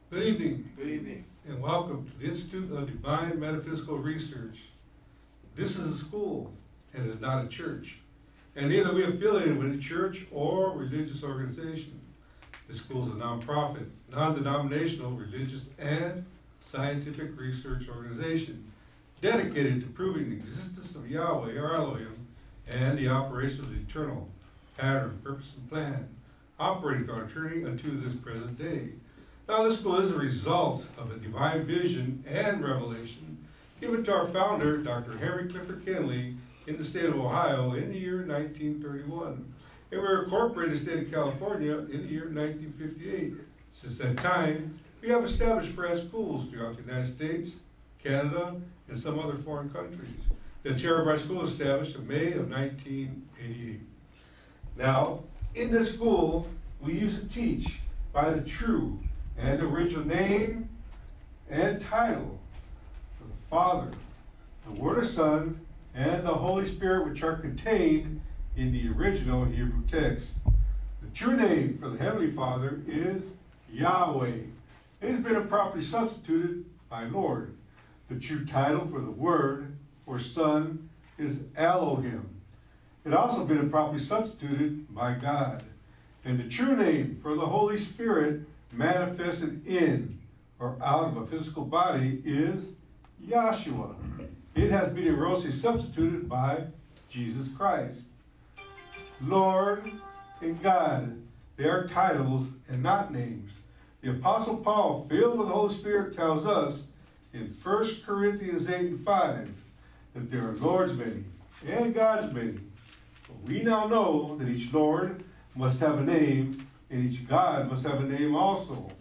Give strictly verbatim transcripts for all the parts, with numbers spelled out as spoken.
Good evening. Good evening. And welcome to the Institute of Divine Metaphysical Research. This is a school and is not a church. And neither are we affiliated with a church or religious organization. The school is a nonprofit, non-denominational, religious, and scientific research organization dedicated to proving the existence of Yahweh, or Elohim, and the operation of the eternal pattern, purpose, and plan, operating throughout eternity unto this present day. Now, this school is a result of a divine vision and revelation given to our founder, Doctor Henry Clifford Kinley, in the state of Ohio in the year nineteen thirty-one. And we were incorporated in the state of California in the year nineteen fifty-eight. Since that time, we have established branch schools throughout the United States, Canada, and some other foreign countries. The Terra Branch School was established in May of nineteen eighty-eight. Now, in this school, we used to teach by the true and original name and title of the Father, the Word of Son, and the Holy Spirit, which are contained in the original Hebrew text. The true name for the Heavenly Father is Yahweh. It has been improperly substituted by Lord. The true title for the Word or Son is Elohim. It also been improperly substituted by God. And the true name for the Holy Spirit manifested in or out of a physical body is Yahshua. It has been erroneously substituted by Jesus Christ. Lord and God, they are titles and not names. The Apostle Paul, filled with the Holy Spirit, tells us in First Corinthians eight and five that there are Lord's many and God's many. But we now know that each Lord must have a name, and each God must have a name also.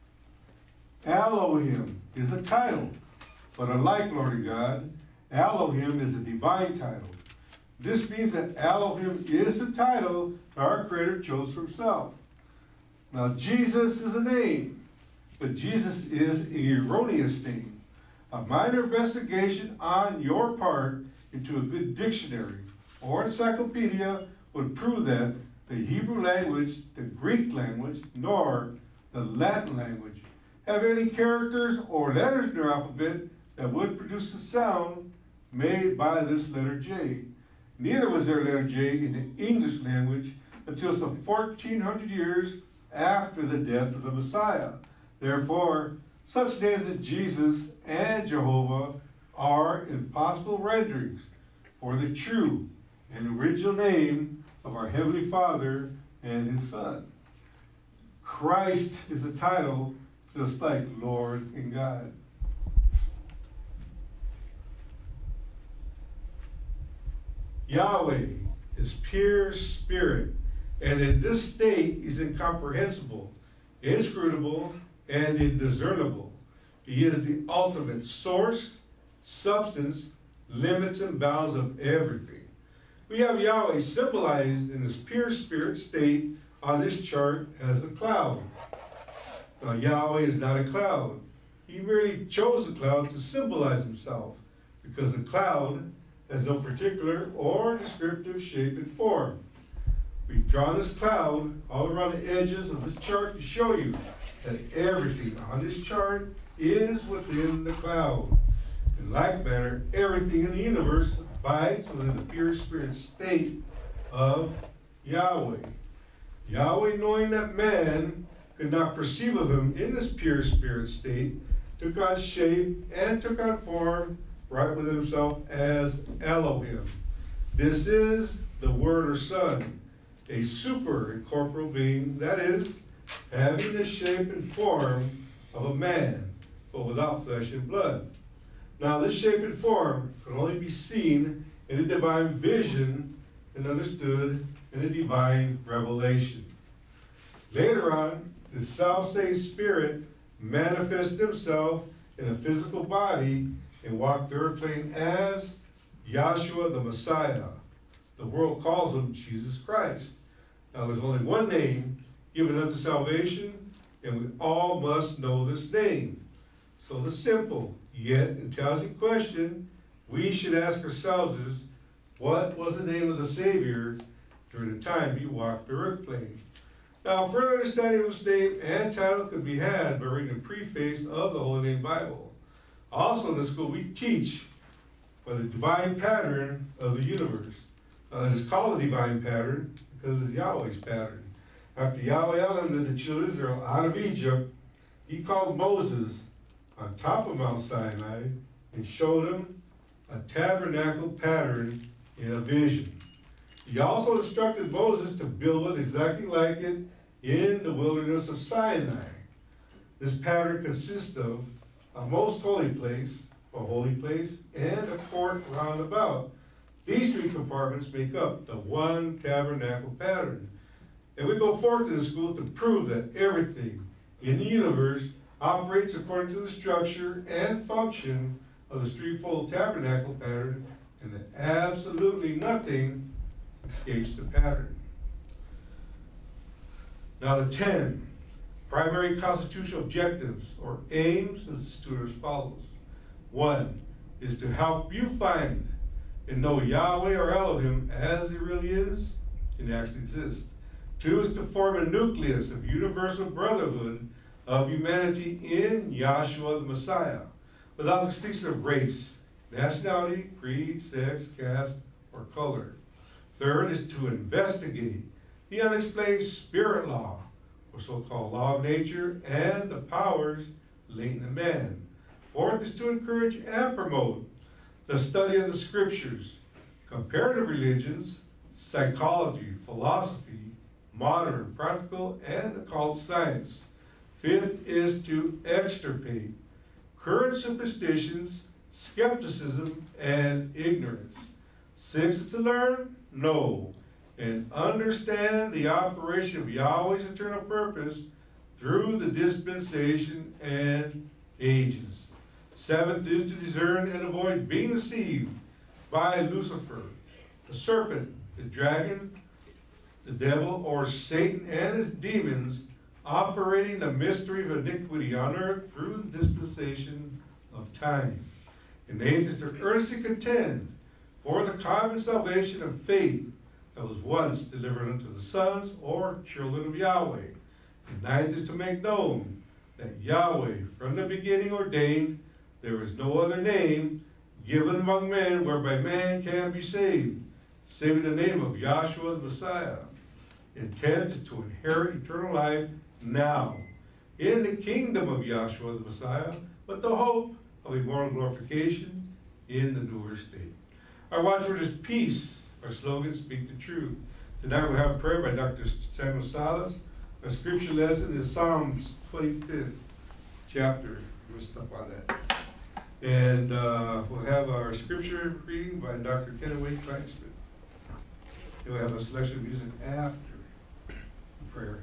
Elohim is a title, but unlike Lord and God, Elohim is a divine title. This means that Elohim is the title that our Creator chose for himself. Now, Jesus is a name, but Jesus is an erroneous name. A minor investigation on your part into a good dictionary or encyclopedia would prove that the Hebrew language, the Greek language, nor the Latin language have any characters or letters in their alphabet that would produce the sound made by this letter J. Neither was there a letter J in the English language until some fourteen hundred years after the death of the Messiah. Therefore, such names as Jesus and Jehovah are impossible renderings for the true and original name of our Heavenly Father and His Son. Christ is a title just like Lord and God. Yahweh is pure spirit, and in this state is incomprehensible, inscrutable, and indiscernible. He is the ultimate source, substance, limits, and bounds of everything. We have Yahweh symbolized in his pure spirit state on this chart as a cloud. Now, Yahweh is not a cloud. He merely chose a cloud to symbolize himself, because the cloud has no particular or descriptive shape and form. We've drawn this cloud all around the edges of this chart to show you that everything on this chart is within the cloud. In like manner, everything in the universe abides within the pure spirit state of Yahweh. Yahweh, knowing that man could not perceive of him in this pure spirit state, took on shape and took on form right within himself as Elohim. This is the Word or Son, a super incorporeal being, that is, having the shape and form of a man, but without flesh and blood. Now, this shape and form can only be seen in a divine vision and understood in a divine revelation. Later on, the self-same Spirit manifested himself in a physical body and walked the earth plane as Yahshua the Messiah. The world calls him Jesus Christ. Now, there's only one name given unto salvation, and we all must know this name. So the simple yet intelligent question we should ask ourselves is, what was the name of the Savior during the time he walked the earth plane? Now, further understanding of this name and title could be had by reading the preface of the Holy Name Bible. Also in the school, we teach by the divine pattern of the universe. Uh, it is called the divine pattern because it's Yahweh's pattern. After Yahweh led the children of Israel out of Egypt, he called Moses on top of Mount Sinai and showed him a tabernacle pattern in a vision. He also instructed Moses to build one exactly like it in the wilderness of Sinai. This pattern consists of a most holy place, a holy place, and a court round about. These three compartments make up the one tabernacle pattern. And we go forth to the school to prove that everything in the universe operates according to the structure and function of the threefold tabernacle pattern, and that absolutely nothing escapes the pattern. Now the ten primary constitutional objectives or aims of the student as follows. One is to help you find and know Yahweh or Elohim as he really is and actually exists. Two is to form a nucleus of universal brotherhood of humanity in Yahshua the Messiah, without distinction of race, nationality, creed, sex, caste, or color. Third is to investigate the unexplained spirit law, or so-called law of nature, and the powers latent in man. Fourth is to encourage and promote the study of the scriptures, comparative religions, psychology, philosophy, modern, practical, and occult science. Fifth is to extirpate current superstitions, skepticism, and ignorance. Sixth is to learn, know, and understand the operation of Yahweh's eternal purpose through the dispensation and ages. Seventh is to discern and avoid being deceived by Lucifer, the serpent, the dragon, the devil, or Satan and his demons, operating the mystery of iniquity on earth through the dispensation of time. And eighth is to earnestly contend for the common salvation of faith that was once delivered unto the sons or children of Yahweh. And ninth is to make known that Yahweh from the beginning ordained there is no other name given among men whereby man can be saved, saving the name of Yahshua the Messiah. And tenth is to inherit eternal life now in the kingdom of Yahshua the Messiah, with the hope of immortal glorification in the newer state. Our watchword is peace. Our slogan, speak the truth. Tonight we have a prayer by Doctor Samuel Salas. Our scripture lesson is Psalms twenty-fifth chapter. We'll stop on that. And uh, we'll have our scripture reading by Doctor Kenneth Wade Kleinsmith. And we'll have a selection of music after the prayer.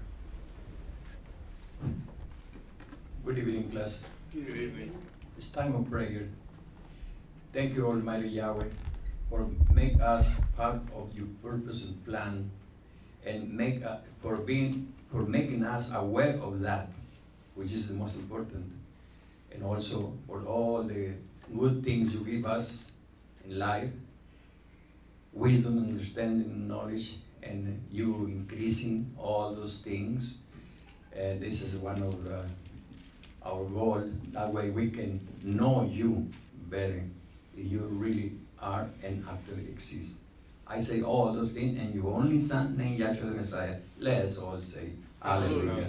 Good evening, class. Good evening. It's time of prayer. Thank you, Almighty Yahweh, for make us part of your purpose and plan, and make uh, for being for making us aware of that, which is the most important, and also for all the good things you give us in life, wisdom, understanding, knowledge, and you increasing all those things. And this is one of uh, our goal. That way we can know you better. You really are and actually exist. I say all those things, and your only son named Yahshua the Messiah. Let us all say Hallelujah. Hallelujah.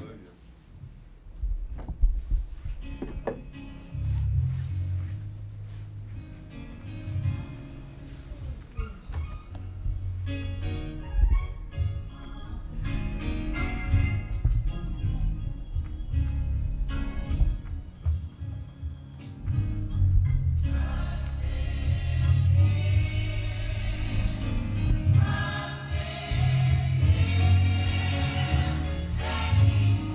Trust in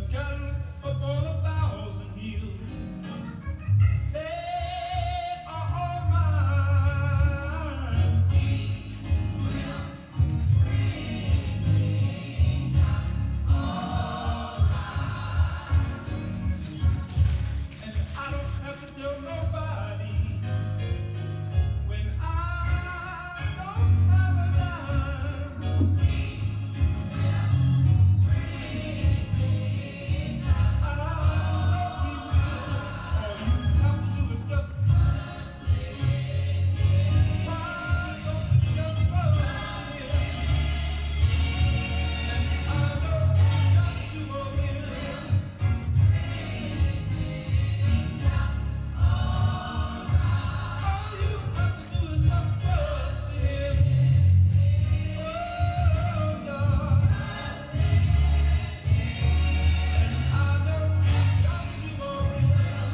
cattle upon a thousand hills. They are all mine. We will bring things out all right. And I don't have to tell nobody when I don't have a dime. We will bring things out. I know we will. All you have to do is just trust in Him. Why don't you just trust in Him? And I know Joshua will bring things out all right. All you have to do is just trust in Him. Oh, God. And I know Joshua will bring things out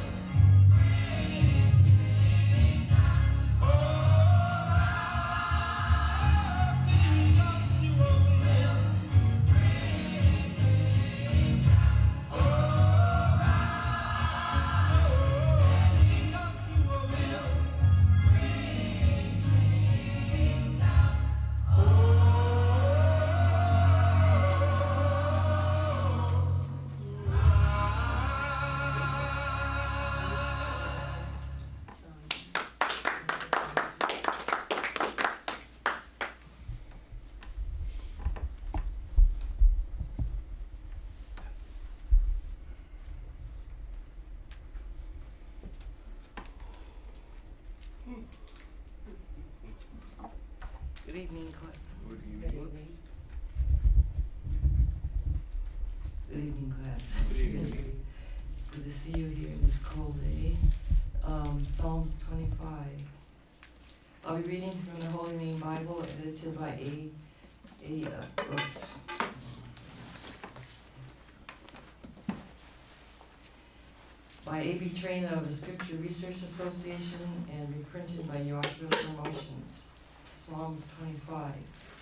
all right. Joshua will bring things out all right. Joshua will bring things out Good evening, Cla- Good evening. Whoops. Good evening, class. Good evening. Good to see you here in this cold day. Um, Psalms twenty-five. I'll be reading from the Holy Name Bible, edited by A. A. Uh, oops. By A B Train of the Scripture Research Association and reprinted by Yoshua Promotions. Psalms twenty-five.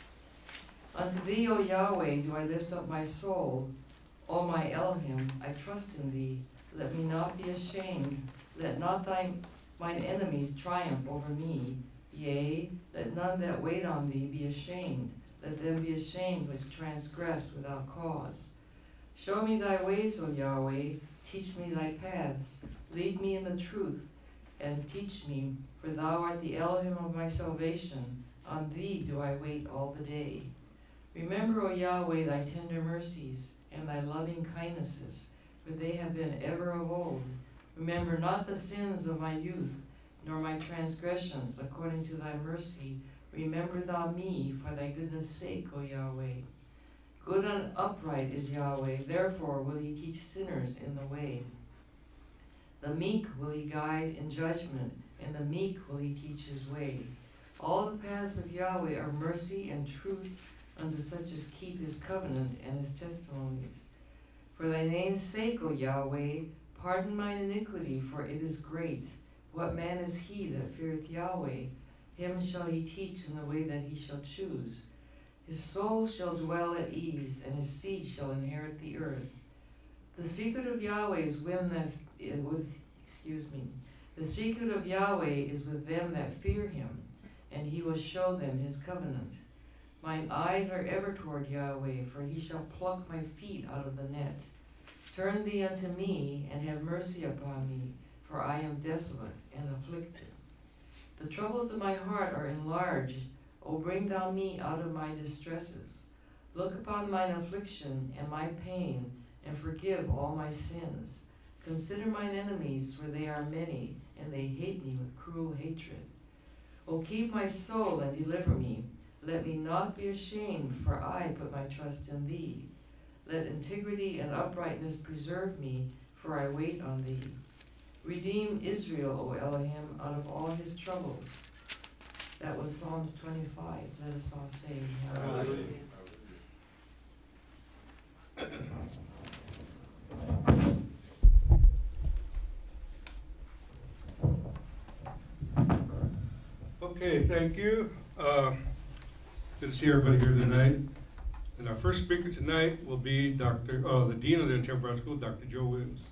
Unto thee, O Yahweh, do I lift up my soul. O my Elohim, I trust in thee. Let me not be ashamed. Let not thy mine enemies triumph over me. Yea, let none that wait on thee be ashamed. Let them be ashamed which transgress without cause. Show me thy ways, O Yahweh. Teach me thy paths. Lead me in the truth, and teach me, for thou art the Elohim of my salvation. On thee do I wait all the day. Remember, O Yahweh, thy tender mercies and thy loving kindnesses, for they have been ever of old. Remember not the sins of my youth, nor my transgressions, according to thy mercy. Remember thou me for thy goodness' sake, O Yahweh. Good and upright is Yahweh, therefore will he teach sinners in the way. The meek will he guide in judgment, and the meek will he teach his way. All the paths of Yahweh are mercy and truth unto such as keep his covenant and his testimonies. For thy name's sake, O Yahweh, pardon mine iniquity, for it is great. What man is he that feareth Yahweh? Him shall he teach in the way that he shall choose. His soul shall dwell at ease, and his seed shall inherit the earth. The secret of Yahweh is with them that, with, excuse me, the secret of Yahweh is with them that fear him, and he will show them his covenant. Mine eyes are ever toward Yahweh, for he shall pluck my feet out of the net. Turn thee unto me, and have mercy upon me, for I am desolate and afflicted. The troubles of my heart are enlarged. O bring thou me out of my distresses. Look upon mine affliction and my pain, and forgive all my sins. Consider mine enemies, for they are many, and they hate me with cruel hatred. O keep my soul and deliver me. Let me not be ashamed, for I put my trust in thee. Let integrity and uprightness preserve me, for I wait on thee. Redeem Israel, O Elohim, out of all his troubles. That was Psalms twenty-five. Let us all say, Hallelujah. Okay, thank you. Uh, Good to see everybody here tonight. And our first speaker tonight will be Doctor Uh, the Dean of the Antero Brown School, Doctor Joe Williams.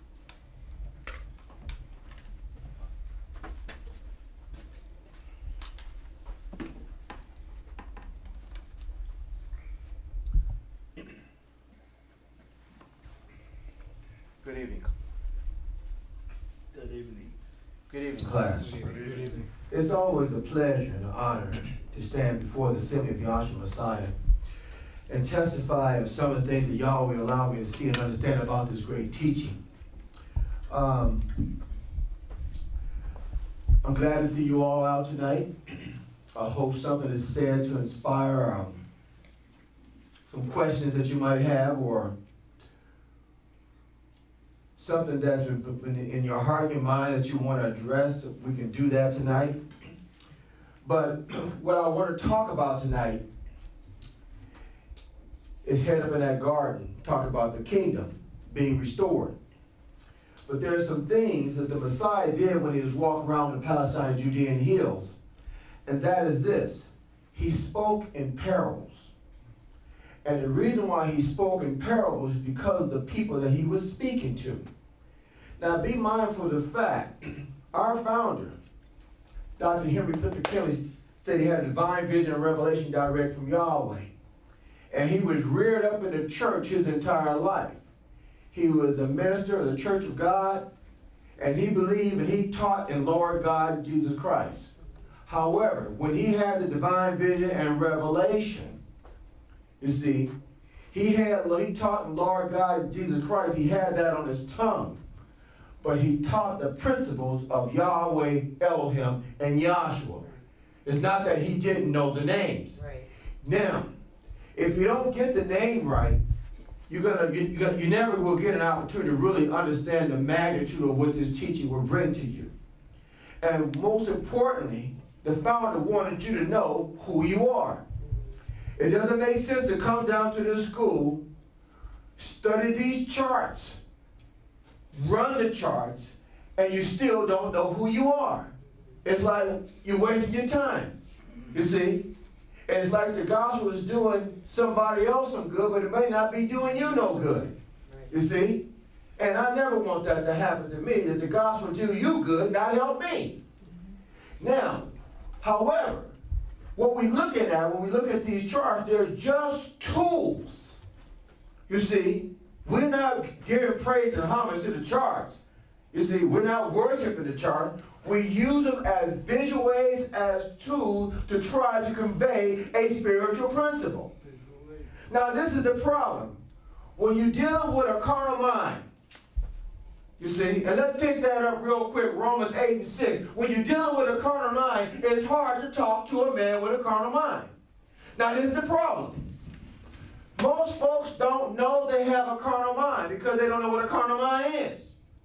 Good evening. Good evening. Good evening. Class. Good evening. It's always a pleasure and an honor to stand before the assembly of Yahshua Messiah and testify of some of the things that Yahweh allowed me to see and understand about this great teaching. Um, I'm glad to see you all out tonight. I hope something is said to inspire um, some questions that you might have, or something that's in, in your heart and your mind that you want to address. We can do that tonight. But what I want to talk about tonight is head up in that garden, talk about the kingdom being restored. But there are some things that the Messiah did when he was walking around the Palestine and Judean hills. And that is this: he spoke in parables. And the reason why he spoke in parables is because of the people that he was speaking to. Now be mindful of the fact, our founder, Doctor Henry Clifton Kinley, said he had a divine vision and revelation direct from Yahweh. And he was reared up in the church his entire life. He was a minister of the Church of God, and he believed and he taught in Lord God Jesus Christ. However, when he had the divine vision and revelation, you see, he had he taught in Lord God Jesus Christ, he had that on his tongue. But he taught the principles of Yahweh, Elohim, and Yahshua. It's not that he didn't know the names. Right. Now, if you don't get the name right, you're gonna, you, you're gonna, you never will get an opportunity to really understand the magnitude of what this teaching will bring to you. And most importantly, the founder wanted you to know who you are. It doesn't make sense to come down to this school, study these charts, run the charts, and you still don't know who you are. It's like you're wasting your time, you see? And it's like the gospel is doing somebody else some good, but it may not be doing you no good, you see? And I never want that to happen to me, that the gospel do you good, not help me. Now, however, what we're looking at, when we look at these charts, they're just tools. You see, we're not giving praise and homage to the charts. You see, we're not worshiping the chart. We use them as visual aids, as tools to try to convey a spiritual principle. Now, this is the problem. When you deal with a carnal mind, you see, and let's pick that up real quick, Romans eight and six. When you're dealing with a carnal mind, it's hard to talk to a man with a carnal mind. Now, this is the problem. Most folks don't know they have a carnal mind because they don't know what a carnal mind is.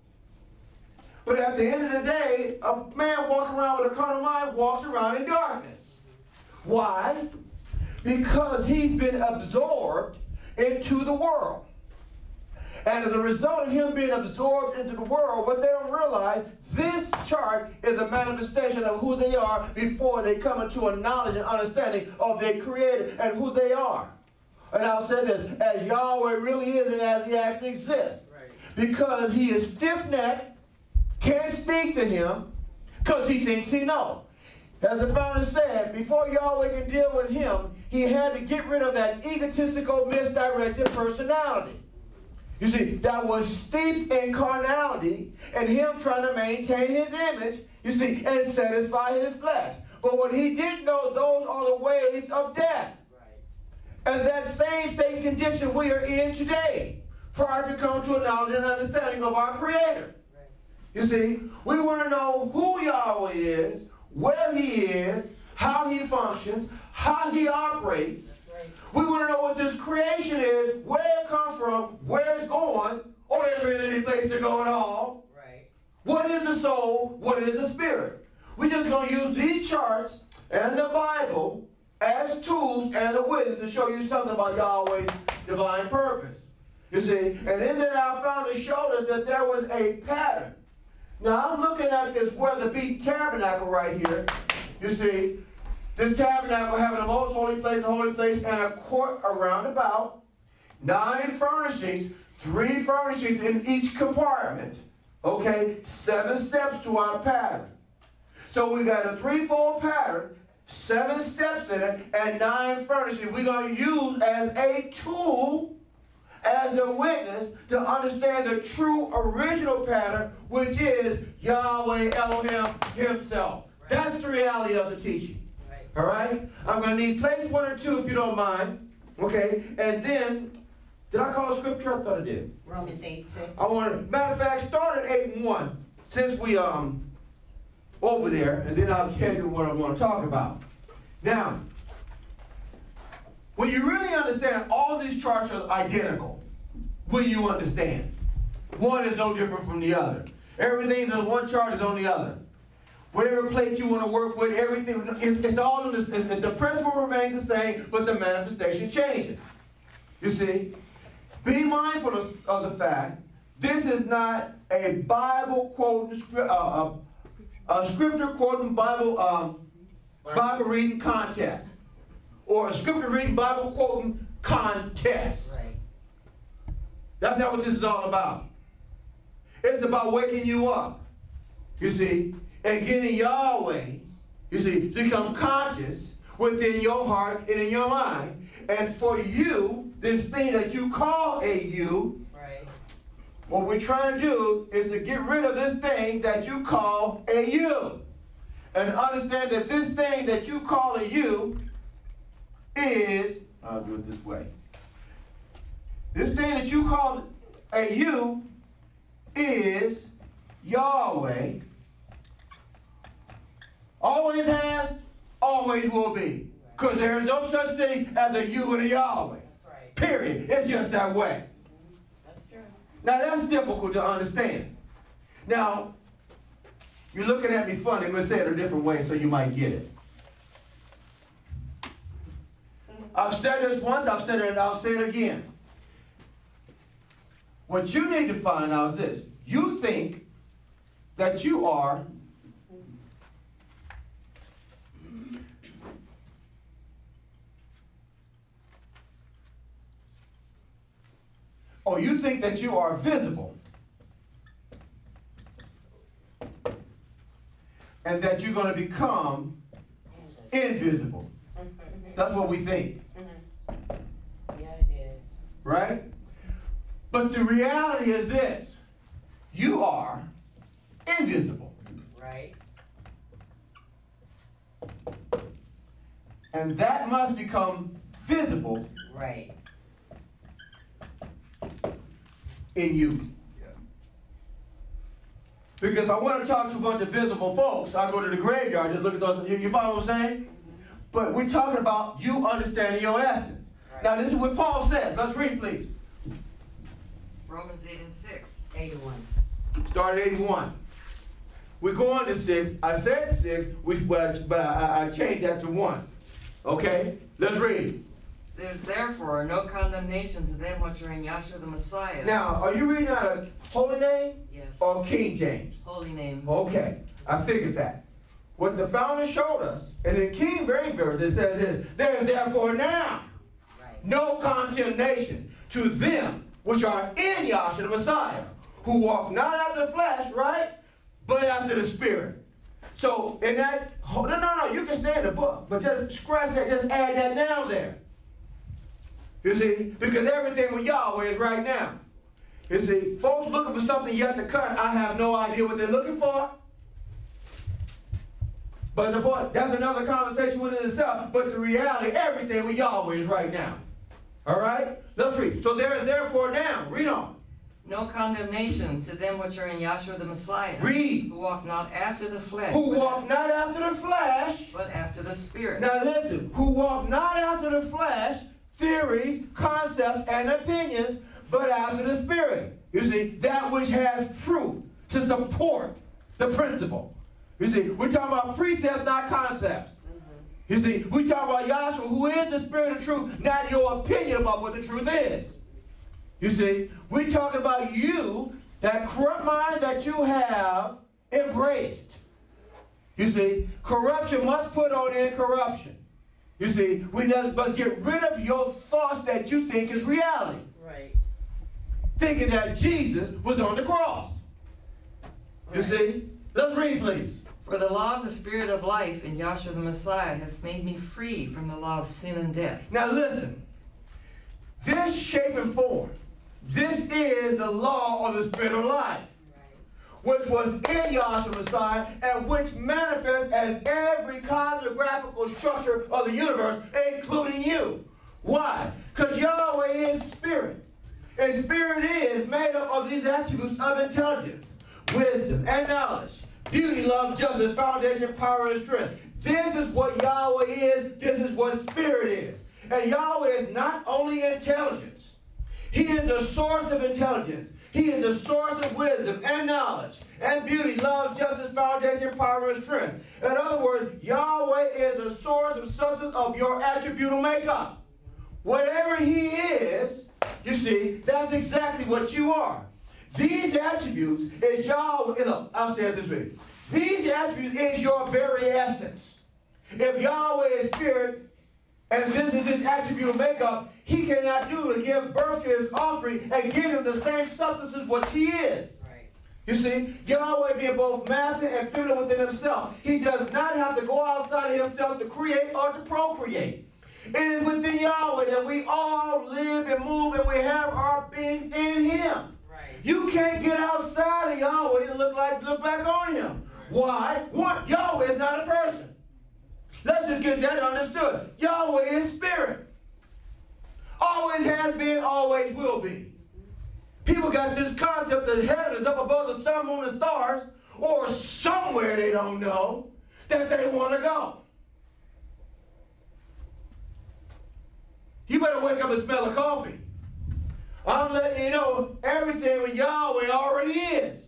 But at the end of the day, a man walking around with a carnal mind walks around in darkness. Why? Because he's been absorbed into the world. And as a result of him being absorbed into the world, what they don't realize, this chart is a manifestation of who they are before they come into a knowledge and understanding of their Creator and who they are. And I'll say this, as Yahweh really is and as he actually exists. Right. Because he is stiff-necked, can't speak to him, because he thinks he knows. As the founder said, before Yahweh can deal with him, he had to get rid of that egotistical, misdirected personality. You see, that was steeped in carnality and him trying to maintain his image, you see, and satisfy his flesh. But what he didn't know, those are the ways of death. Right. And that same state and condition we are in today, prior to coming to a knowledge and understanding of our Creator. Right. You see, we want to know who Yahweh is, where he is, how he functions, how he operates. We want to know what this creation is, where it comes from, where it's going, or if there's any place to go at all. Right. What is the soul? What is the spirit? We're just going to use these charts and the Bible as tools and a witness to show you something about Yahweh's divine purpose. You see, and in that our founder showed us that there was a pattern. Now I'm looking at this Weatherby Tabernacle right here. You see, This tabernacle having the most holy place, the holy place, and a court around about, nine furnishings, three furnishings in each compartment. Okay, seven steps to our pattern. So we got a threefold pattern, seven steps in it, and nine furnishings we're going to use as a tool, as a witness, to understand the true original pattern, which is Yahweh Elohim himself. That's the reality of the teaching. All right? I'm going to need place one or two if you don't mind. Okay? And then, did I call a scripture? I thought I did. Romans eight six. I want to, matter of fact, start at eight and one. Since we, um, over there, and then I'll tell you what I'm going to talk about. Now, when you really understand, all these charts are identical. When you understand. One is no different from the other. Everything on one chart is on the other. Whatever plate you want to work with, everything, it's all, in the, the principle remains the same, but the manifestation changes. You see? Be mindful of, of the fact, this is not a Bible quoting, uh, uh, a scripture quoting Bible, um, Bible reading contest. Or a scripture reading Bible quoting contest. Right. That's not what this is all about. It's about waking you up. You see? And getting Yahweh, you see, to become conscious within your heart and in your mind. And for you, this thing that you call a you, Right. what we're trying to do is to get rid of this thing that you call a you. And understand that this thing that you call a you is, I'll do it this way. This thing that you call a you is Yahweh. Always has, always will be. Because there is no such thing as a you and a Yahweh. That's right. Period. It's just that way. That's true. Now that's difficult to understand. Now, you're looking at me funny. I'm going to say it a different way so you might get it. I've said this once, I've said it, and I'll say it again. What you need to find out is this. You think that you are or you think that you are visible and that you're going to become invisible. That's what we think. Yeah, I did. Right? But the reality is this. You are invisible. Right. And that must become visible Right. in you. Because if I want to talk to a bunch of visible folks, I go to the graveyard, just look at those. You, you follow what I'm saying? But we're talking about you understanding your essence. Right. Now, this is what Paul says. Let's read, please. Romans eight and six. eighty-one. Start at eighty-one. We're going to six. I said six, which, but, I, but I, I changed that to one. Okay? Let's read. There's therefore no condemnation to them which are in Yahshua the Messiah. Now, are you reading out of Holy Name Yes. or King James? Holy name. Okay, I figured that. What the founder showed us, and in King James Version it says this, there is therefore now Right. no condemnation to them which are in Yahshua the Messiah, who walk not after the flesh, right, but after the Spirit. So in that, no, no, no, you can stay in the book, but just scratch that, just add that now there. You see, because everything with Yahweh is right now. You see, folks looking for something yet to cut, I have no idea what they're looking for. But the point, that's another conversation within itself. But the reality, everything with Yahweh is right now. All right? Let's read. So there is therefore now. Read on. No condemnation to them which are in Yahshua the Messiah. Read. Who walk not after the flesh. Who but walk not after the flesh. But after the Spirit. Now listen. Who walk not after the flesh, theories, concepts, and opinions, but after the Spirit. You see, that which has proof to support the principle. You see, we're talking about precepts, not concepts. You see, we're talking about Yahshua, who is the Spirit of truth, not your opinion about what the truth is. You see, we're talking about you, that corrupt mind that you have embraced. You see, corruption must put on incorruption. You see, we must get rid of your thoughts that you think is reality. Right. Thinking that Jesus was on the cross. You Right. see? Let's read, please. For the law of the Spirit of life in Yahshua the Messiah hath made me free from the law of sin and death. Now listen. This shape and form, this is the law of the Spirit of life, Right. which was in Yahshua Messiah and which manifests as every cosmographical structure of the universe, including you. Why? Because Yahweh is spirit. And spirit is made up of these attributes of intelligence, wisdom, and knowledge, beauty, love, justice, foundation, power, and strength. This is what Yahweh is. This is what spirit is. And Yahweh is not only intelligence. He is the source of intelligence. He is the source of wisdom and knowledge and beauty, love, justice, foundation, power, and strength. In other words, Yahweh is the source and substance of your attributable makeup. Whatever he is, you see, that's exactly what you are. These attributes is Yahweh. Look, I'll say it this way. These attributes is your very essence. If Yahweh is spirit, and this is his attribute makeup, he cannot do to give birth to his offspring and give him the same substance as what he is. Right. You see, Yahweh being both masculine and feminine within himself, he does not have to go outside of himself to create or to procreate. It is within Yahweh that we all live and move and we have our being in him. Right. You can't get outside of Yahweh and look like look back on him. Why? One, Yahweh is not a person. Let's just get that understood. Yahweh is spirit. Always has been, always will be. People got this concept that heaven is up above the sun, moon, and stars, or somewhere they don't know that they want to go. You better wake up and smell the coffee. I'm letting you know everything with Yahweh already is.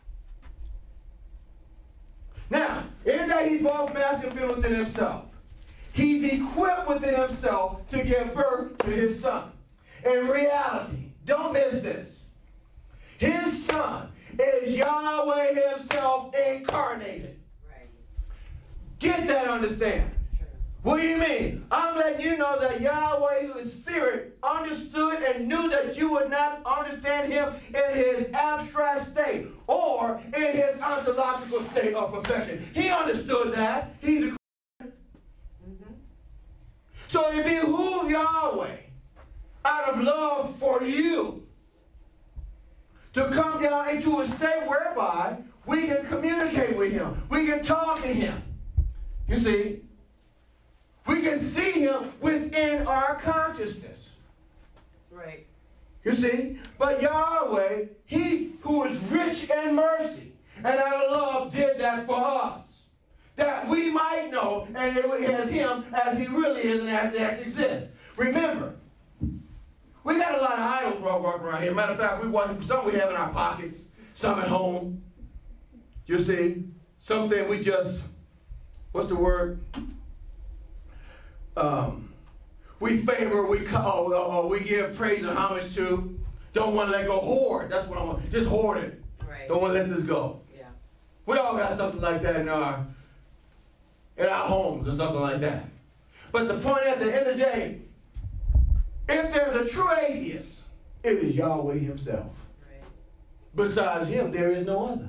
Now, in that he's both masculine and feminine within himself, he's equipped within himself to give birth to his son. In reality, don't miss this. His son is Yahweh himself incarnated. Right. Get that understand. True. What do you mean? I'm letting you know that Yahweh, who is spirit, understood and knew that you would not understand him in his abstract state or in his ontological state of perfection. He understood that. He's a Mm-hmm. So it behooves Yahweh, out of love for you, to come down into a state whereby we can communicate with him. We can talk to him. You see? We can see him within our consciousness. Right. You see? But Yahweh, he who is rich in mercy and out of love, did that for us. That we might know and it as him as he really is and as, as exists. Remember, we got a lot of idols walking around here. Matter of fact, we want some we have in our pockets, some at home. You see? Something we just, what's the word? Um, we favor, we call, or we give praise and homage to. Don't want to let go. Hoard. That's what I want. Just hoard it. Right. Don't want to let this go. Yeah. We all got something like that in our in our homes or something like that. But the point at the end of the day, if there's a true atheist, it is Yahweh himself. Right. Besides him, there is no other.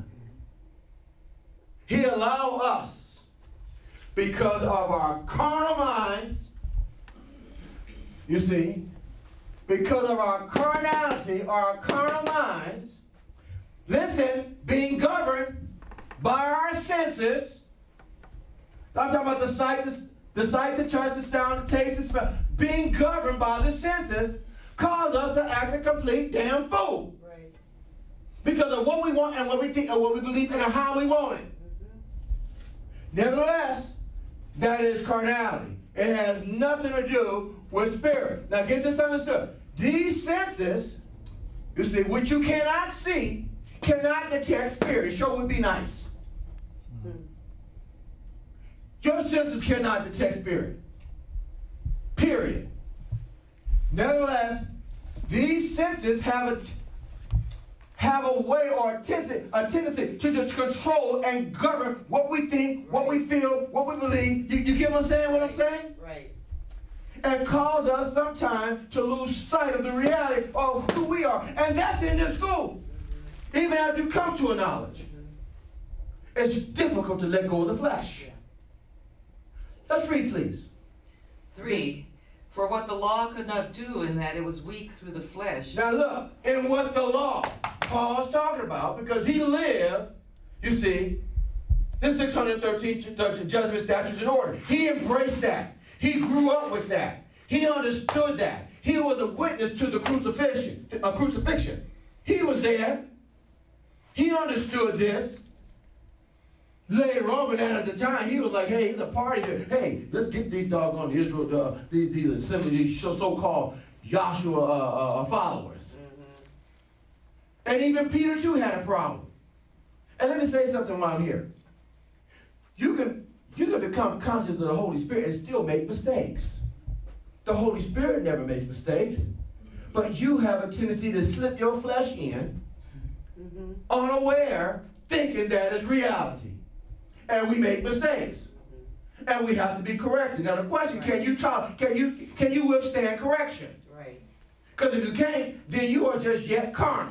He allowed us, because of our carnal minds, you see, because of our carnality, our carnal minds, listen, being governed by our senses. I'm talking about the sight, the, the sight, the touch, the sound, the taste, the smell. Being governed by the senses cause us to act a complete damn fool. Right. Because of what we want and what we think and what we believe in and how we want it. Mm-hmm. Nevertheless, that is carnality. It has nothing to do with spirit. Now get this understood. These senses, you see, which you cannot see, cannot detect spirit. It sure would be nice. Mm-hmm. Your senses cannot detect spirit. Period. Nevertheless, these senses have a, have a way or a tendency, a tendency to just control and govern what we think, what we feel, what we believe. You, you get what I'm saying, what I'm saying? Right. And cause us sometimes to lose sight of the reality of who we are. And that's in this school. Even as you come to a knowledge. It's difficult to let go of the flesh. Let's read, please. Three, for what the law could not do in that it was weak through the flesh. Now look, in what the law Paul's talking about, because he lived, you see, this six hundred thirteen judgment, statutes, and order. He embraced that. He grew up with that. He understood that. He was a witness to the crucifixion. A crucifixion. He was there. He understood this. Later on, but at the time, he was like, hey, it's a party here. Hey, let's get these doggone Israel, uh, these, these assembly, these so-called Joshua uh, uh, followers. Mm-hmm. And even Peter, too, had a problem. And let me say something while I'm here. You can, you can become conscious of the Holy Spirit and still make mistakes. The Holy Spirit never makes mistakes. But you have a tendency to slip your flesh in, mm-hmm. unaware, thinking that is reality. And we make mistakes. And we have to be corrected. Now the question, right. can you talk, can you can you withstand correction? Right. Because if you can't, then you are just yet carnal.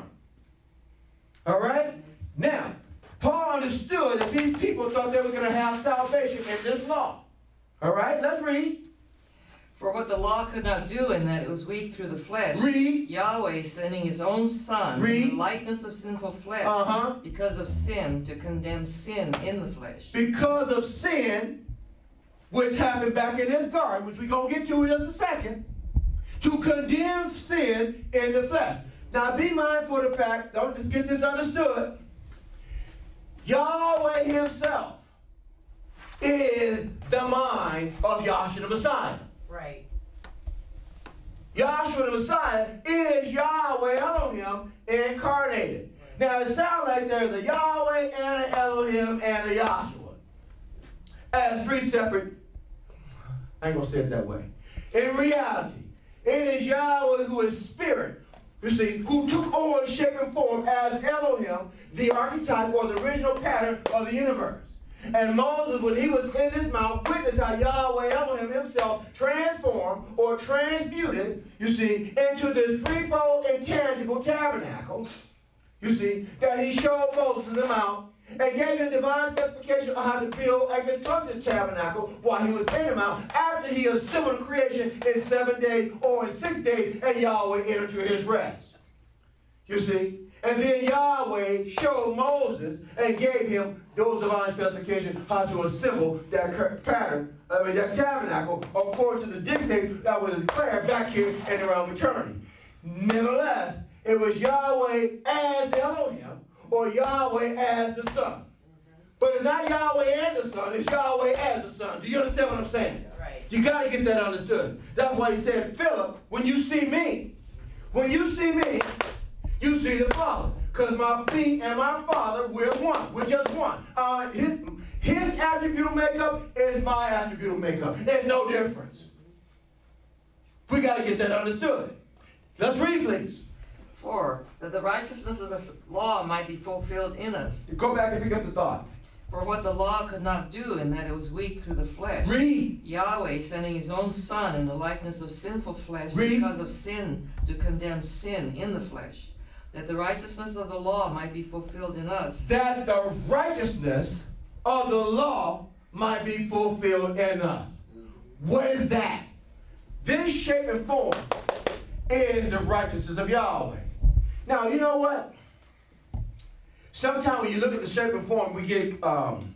All right? Mm-hmm. Now, Paul understood that these people thought they were going to have salvation in this law. All right? Let's read. For what the law could not do in that it was weak through the flesh. Read. Yahweh sending his own Son Read. in the likeness of sinful flesh. Uh-huh. Because of sin, to condemn sin in the flesh. Because of sin, which happened back in this garden, which we're going to get to in just a second, to condemn sin in the flesh. Now be mindful of the fact, don't just get this understood, Yahweh himself is the mind of Yahshua the Messiah. Right. Yahshua the Messiah is Yahweh Elohim incarnated. Now it sounds like there's a Yahweh and an Elohim and a Yahshua as three separate, I ain't gonna say it that way. In reality, it is Yahweh who is spirit, you see, who took on shape and form as Elohim, the archetype or the original pattern of the universe. And Moses, when he was in this mount, witnessed how Yahweh Elohim himself transformed or transmuted, you see, into this threefold intangible tabernacle, you see, that he showed Moses in the mount and gave him divine specification of how to build and construct this tabernacle while he was in the mount after he assembled creation in seven days or in six days and Yahweh entered into his rest. You see? And then Yahweh showed Moses and gave him those divine specifications how to assemble that pattern, I mean that tabernacle, according to the dictate that was declared back here in the realm of eternity. Nevertheless, it was Yahweh as Elohim or Yahweh as the Son. But it's not Yahweh and the Son, it's Yahweh as the Son. Do you understand what I'm saying? Right. You got to get that understood. That's why he said, Philip, when you see me, when you see me, you see the Father. Because my me and my Father, we're one. We're just one. Uh, his, his attribute makeup is my attribute makeup. There's no difference. We got to get that understood. Let's read, please. Four, that the righteousness of the law might be fulfilled in us. Go back and pick up the thought. For what the law could not do in that it was weak through the flesh. Read. Yahweh sending his own Son in the likeness of sinful flesh Read. because of sin to condemn sin in the flesh. That the righteousness of the law might be fulfilled in us. That the righteousness of the law might be fulfilled in us. What is that? This shape and form is the righteousness of Yahweh. Now, you know what? Sometimes when you look at the shape and form, we get um,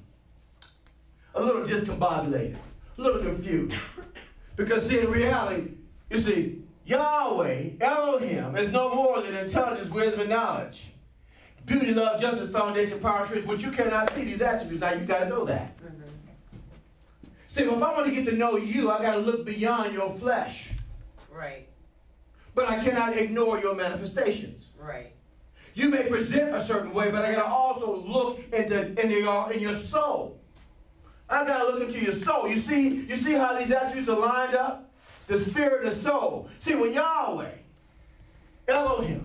a little discombobulated, a little confused. Because see, in reality, you see, Yahweh, Elohim, is no more than intelligence, wisdom, and knowledge. Beauty, love, justice, foundation, power, truth, which you cannot see these attributes. Now, you got to know that. Mm-hmm. See, well, if I want to get to know you, I got to look beyond your flesh. Right. But I cannot ignore your manifestations. Right. You may present a certain way, but I got to also look into, into your, in your soul. I got to look into your soul. You see, you see how these attributes are lined up? The spirit and the soul. See, when Yahweh, Elohim,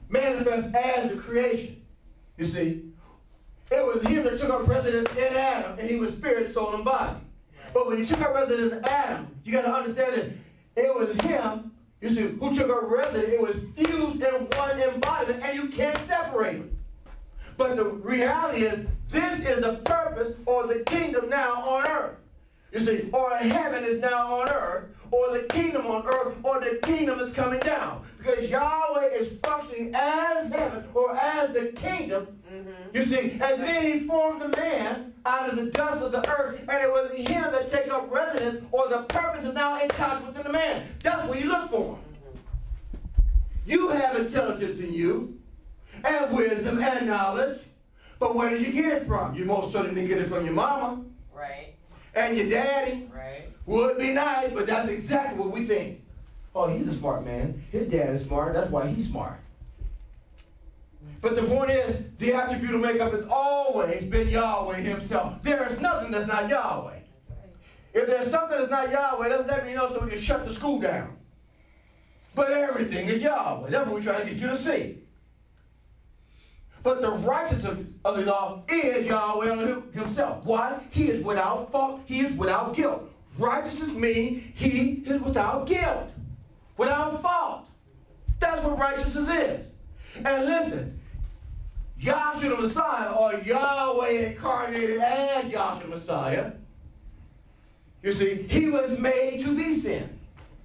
manifest as the creation. You see, it was him that took up residence in Adam, and he was spirit, soul, and body. But when he took up residence in Adam, you got to understand that it was him, you see, who took up residence. It was fused in one embodiment, and you can't separate them. But the reality is, this is the purpose or the kingdom now on earth. You see, or heaven is now on earth, or the kingdom on earth, or the kingdom is coming down. Because Yahweh is functioning as heaven, or as the kingdom, mm-hmm. you see. And then he formed the man out of the dust of the earth, and it was him that take up residence, or the purpose is now in touch within the man. That's what you look for. You have intelligence in you, and wisdom, and knowledge. But where did you get it from? You most certainly didn't get it from your mama. Right. And your daddy. Right. Would be nice, but that's exactly what we think. Oh, he's a smart man. His dad is smart. That's why he's smart. But the point is, the attribute of makeup has always been Yahweh himself. There is nothing that's not Yahweh. That's right. If there's something that's not Yahweh, let's let me know so we can shut the school down. But everything is Yahweh. That's what we're trying to get you to see. But the righteousness of the law is Yahweh himself. Why? He is without fault. He is without guilt. Righteousness means he is without guilt, without fault. That's what righteousness is. And listen, Yahshua the Messiah, or Yahweh incarnated as Yahshua the Messiah, you see, he was made to be sin.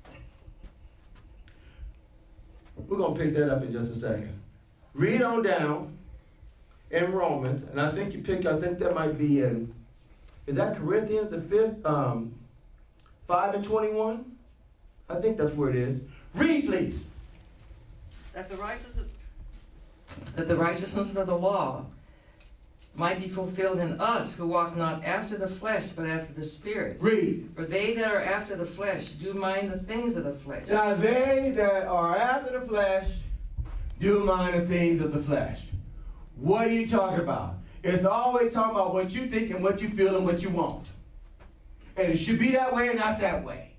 We're going to pick that up in just a second. Read on down in Romans, and I think you pick, I think that might be in, is that Corinthians, the fifth, um, five and twenty-one? I think that's where it is. Read, please. That the righteousness, that the righteousness of the law might be fulfilled in us who walk not after the flesh, but after the Spirit. Read. For they that are after the flesh do mind the things of the flesh. Now they that are after the flesh do mind the things of the flesh. What are you talking about? It's always talking about what you think and what you feel and what you want. And it should be that way and not that way.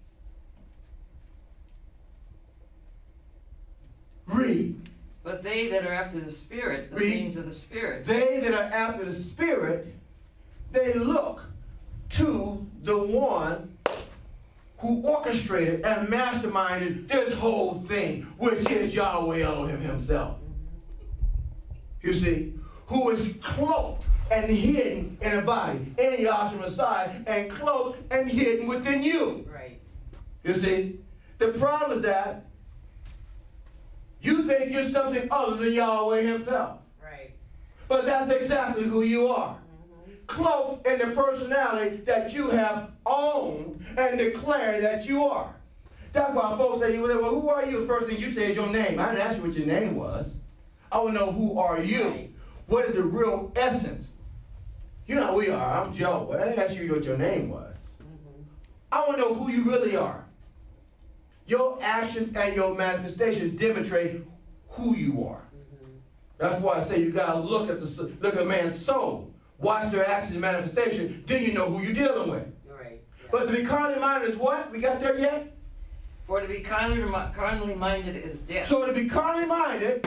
Read. But they that are after the Spirit, the Read. things of the Spirit. They that are after the Spirit, they look to the one who orchestrated and masterminded this whole thing, which is Yahweh Elohim himself. You see, who is cloaked and hidden in a body, in Yahshua Messiah, and cloaked and hidden within you. Right. You see, the problem is that you think you're something other than Yahweh himself. Right. But that's exactly who you are. Mm-hmm. Cloaked in the personality that you have owned and declared that you are. That's why folks say, well, who are you? The first thing you say is your name. I didn't ask you what your name was. I want to know, who are you? Right. What is the real essence? You know who we are. I'm Joe. But I didn't ask you what your name was. Mm-hmm. I want to know who you really are. Your actions and your manifestations demonstrate who you are. Mm-hmm. That's why I say you gotta look at the look at a man's soul, watch their actions and manifestation. Then you know who you're dealing with. Right. Yeah. But to be carnally minded is what? We got there yet? For to be carnally, carnally minded is death. So to be carnally minded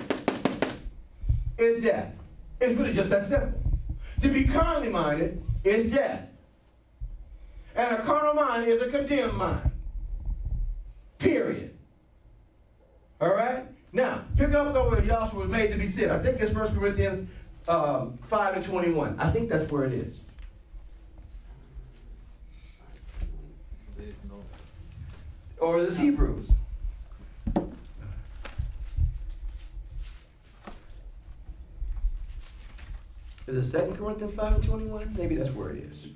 is death. It's really just that simple. To be carnally minded is death. And a carnal mind is a condemned mind. Period. All right? Now, pick it up though where Yahshua was made to be sin. I think it's First Corinthians um, five and twenty-one. I think that's where it is. Or is it Hebrews? Is it Second Corinthians five and twenty-one? Maybe that's where it is.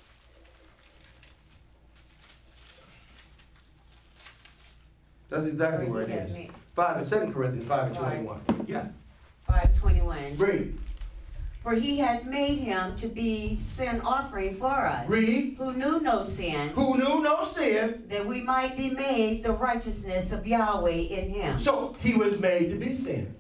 That's exactly where it is. Five and Second Corinthians five and twenty-one. Yeah. five twenty-one. Read. For he hath made him to be sin offering for us, Read. who knew no sin, Who knew no sin. that we might be made the righteousness of Yahweh in him. So he was made to be sin.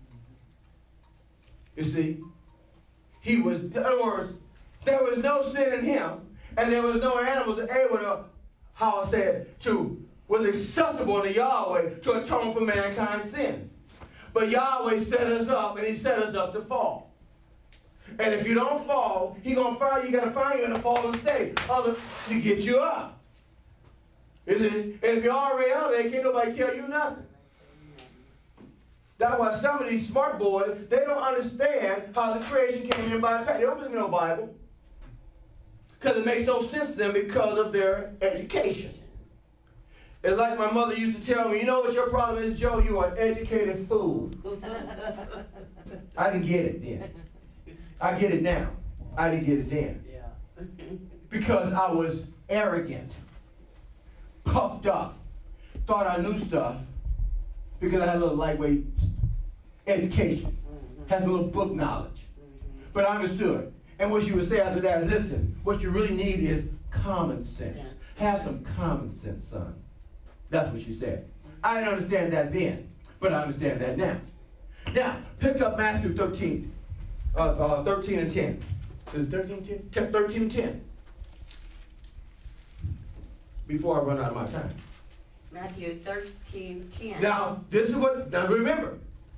You see? He was, in other words, there was no sin in him, and there was no animal that able to, how I said, to, was acceptable to Yahweh to atone for mankind's sins. But Yahweh set us up, and he set us up to fall. And if you don't fall, he gonna find you, gotta find you in a fallen state. Other to get you up. Is it? And if you're already out there, can't nobody tell you nothing. That's why some of these smart boys, they don't understand how the creation came in by the They don't believe in no Bible. Because it makes no sense to them because of their education. It's like my mother used to tell me, you know what your problem is, Joe? You are an educated fool. I didn't get it then. I get it now. I didn't get it then. Yeah. Because I was arrogant, puffed up, thought I knew stuff because I had a little lightweight education, had a little book knowledge. But I understood. And what she would say after that is, listen, what you really need is common sense. Have some common sense, son. That's what she said. I didn't understand that then, but I understand that now. Now, pick up Matthew thirteen, uh, uh, thirteen and ten. Is it thirteen and ten? ten? thirteen and ten. Before I run out of my time. Matthew thirteen ten. Now, this is what, now remember,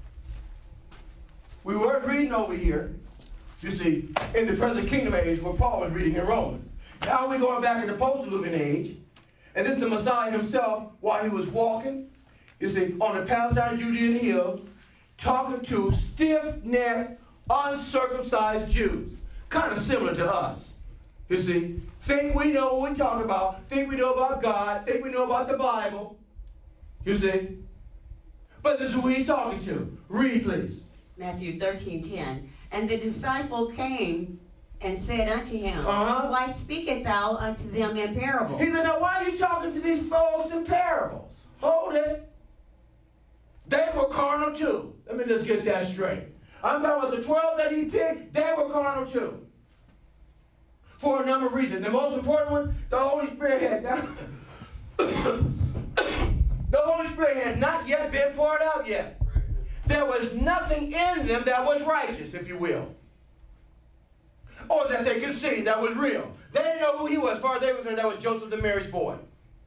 we were reading over here, you see, in the present kingdom age, where Paul was reading in Romans. Now we're going back in the post-Diluvian age, and this is the Messiah himself while he was walking, you see, on the Palestine Judean hill, talking to stiff-necked, uncircumcised Jews. Kind of similar to us, you see. Think we know what we're talking about, think we know about God, think we know about the Bible, you see. But this is who he's talking to. Read, please. Matthew thirteen ten. And the disciple came and said unto him, Uh-huh. Why speakest thou unto them in parables? He said, now why are you talking to these folks in parables? Hold it. They were carnal too. Let me just get that straight. I'm talking about the twelve that he picked, they were carnal too. For a number of reasons. The most important one, the Holy Spirit had not, the Holy Spirit had not yet been poured out yet. There was nothing in them that was righteous, if you will. Or that they could see that was real. They didn't know who he was. As far as they were concerned, that was Joseph and Mary's boy.